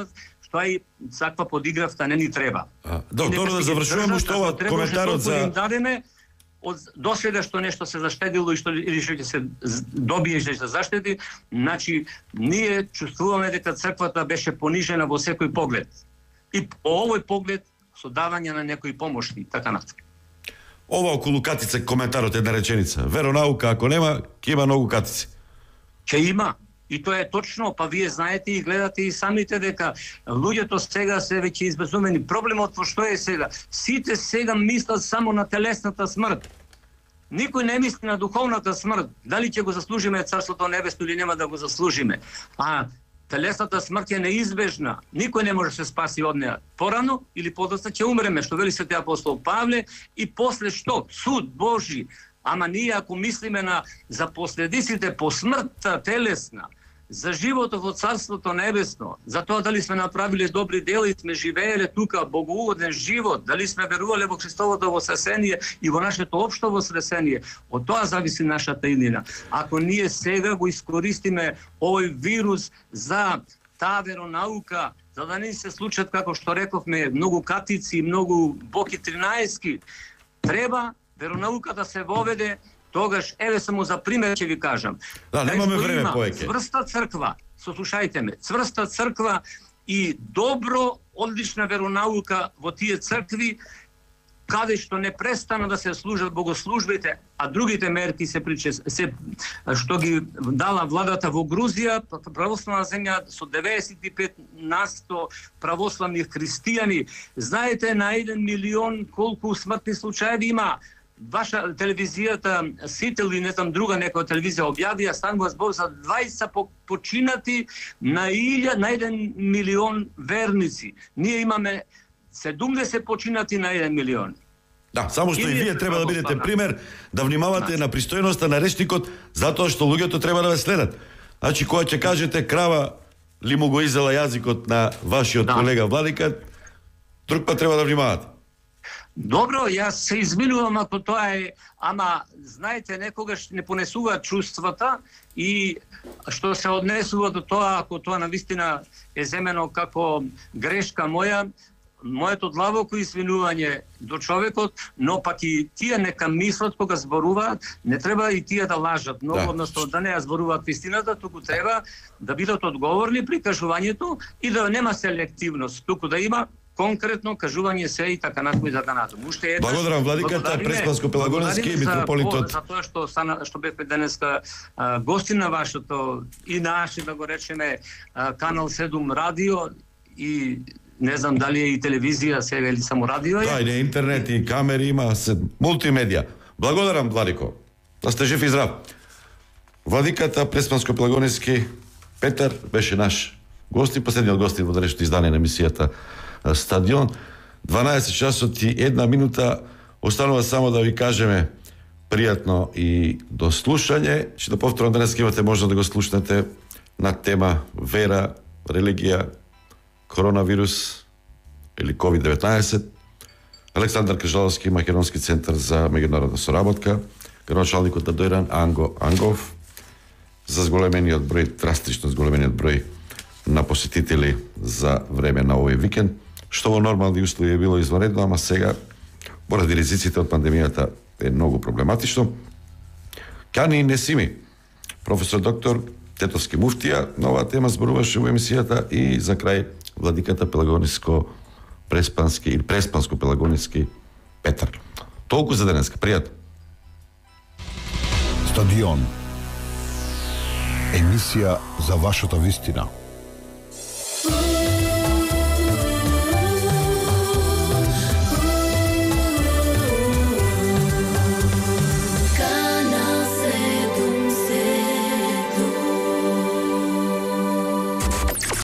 што и саква подигравка не ни треба. Добро да завршуваме што ова коментарот за им дадеме од доседа што нешто се заштедило и што или што ќе се добие што се заштеди, значи ние чувствуваме дека црквата беше понижена во секој поглед. И по овој поглед со давање на некои помоши, така натаму. Ова околу катица коментарот една реченица. Веронаука ако нема, ќе има многу катици. Ќе има. И тоа е точно, па вие знаете и гледате и самите дека луѓето сега се веќе избезумени. Проблемот во што е сега? Сите сега мислат само на телесната смрт. Никој не мисли на духовната смрт. Дали ќе го заслужиме Царството небесно или нема да го заслужиме. А телесната смрт е неизбежна. Никој не може да се спаси од неа. Порано или подоцна ќе умреме, што вели свети апостол Павле, и после што? Суд Божи. Ама ние ако мислиме за последиците по смртта телесна, за животот во Царството небесно, за тоа дали сме направиле добри дела и сме живееле тука богоугоден живот, дали сме верувале во Христовото воскресение и во нашето општо воскресение, од тоа зависи нашата иднина. Ако ние сега го искористиме овој вирус за таа веронаука, за да не се случат, како што рековме, многу катици, многу боки 13, треба веронаука да се воведе. Тогаш, еве само за пример ќе ви кажам. Да, немаме време повеќе. Цврста црква, сослушајте ме, цврста црква и добро, одлична веронаука во тие цркви, каде што не престана да се служат богослужбите, а другите мерки се што ги дала владата во Грузија, православна земја со 95% православни христијани. Знаете на 1 милион колку смртни случаи има. Ваша телевизијата Сител и не знам друга некоја телевизија објавија, станува збор за 20 починати на 1 милион верници. Ние имаме 70 починати на 1 милион. Да, само што и вие треба да бидете пример, да внимавате на пристојноста на речникот, затоа што луѓето треба да ве следат. Значи, кога ќе кажете крава ли му го изела јазикот на вашиот колега Владика, друг пат треба да внимавате. Добро, јас се изминувам ако тоа е, ама знаете, некогаш не понесуваат чувствата и што се однесува до тоа, ако тоа навистина е земено како грешка моја, моето длабоко извинување до човекот, но пак и тие нека мислат кога зборуваат, не треба и тие да лажат, но односно да не ја зборуваат вистината, туку треба да бидат одговорни при кажувањето и да нема селективност, туку да има конкретно кажување се и така натаму и така натаму. Благодарам владиката Преспанско-Пелагоненски митрополитот. За тоа што бевме денеска гости на вашето и наше, да го речеме, Канал 7 радио и не знам дали е и телевизија сега или само радио. Да, и интернет и камери има, мултимедија. Благодарам владико. Да сте жив и здрав. Владиката Преспанско-Пелагоненски Петар беше наш гост и последниот гост во денешното издание на емисијата Стадион. 12 часот и 1 минута. Останува само да ви кажеме пријатно и до слушање. Ќе да повторам, денес имате можност да го слушнете на тема вера, религија, коронавирус или COVID-19. Александар Кажаловски, Македонски центар за меѓународна соработка, градоначалникот на Дојран Анго Ангов, за зголемениот број, драстично зголемениот број на посетители за време на овој викенд, што во нормални услови е било извонредно, ама сега, поради ризиците од пандемијата, е многу проблематично. Кани Несими, професор доктор Тетовски муфтија, на оваа тема зборуваше во емисијата и за крај владиката Пелагониско-Преспански или Преспанско-Пелагониски Петар. Толку за денеска, пријатно. Стадион. Емисија за вашата вистина.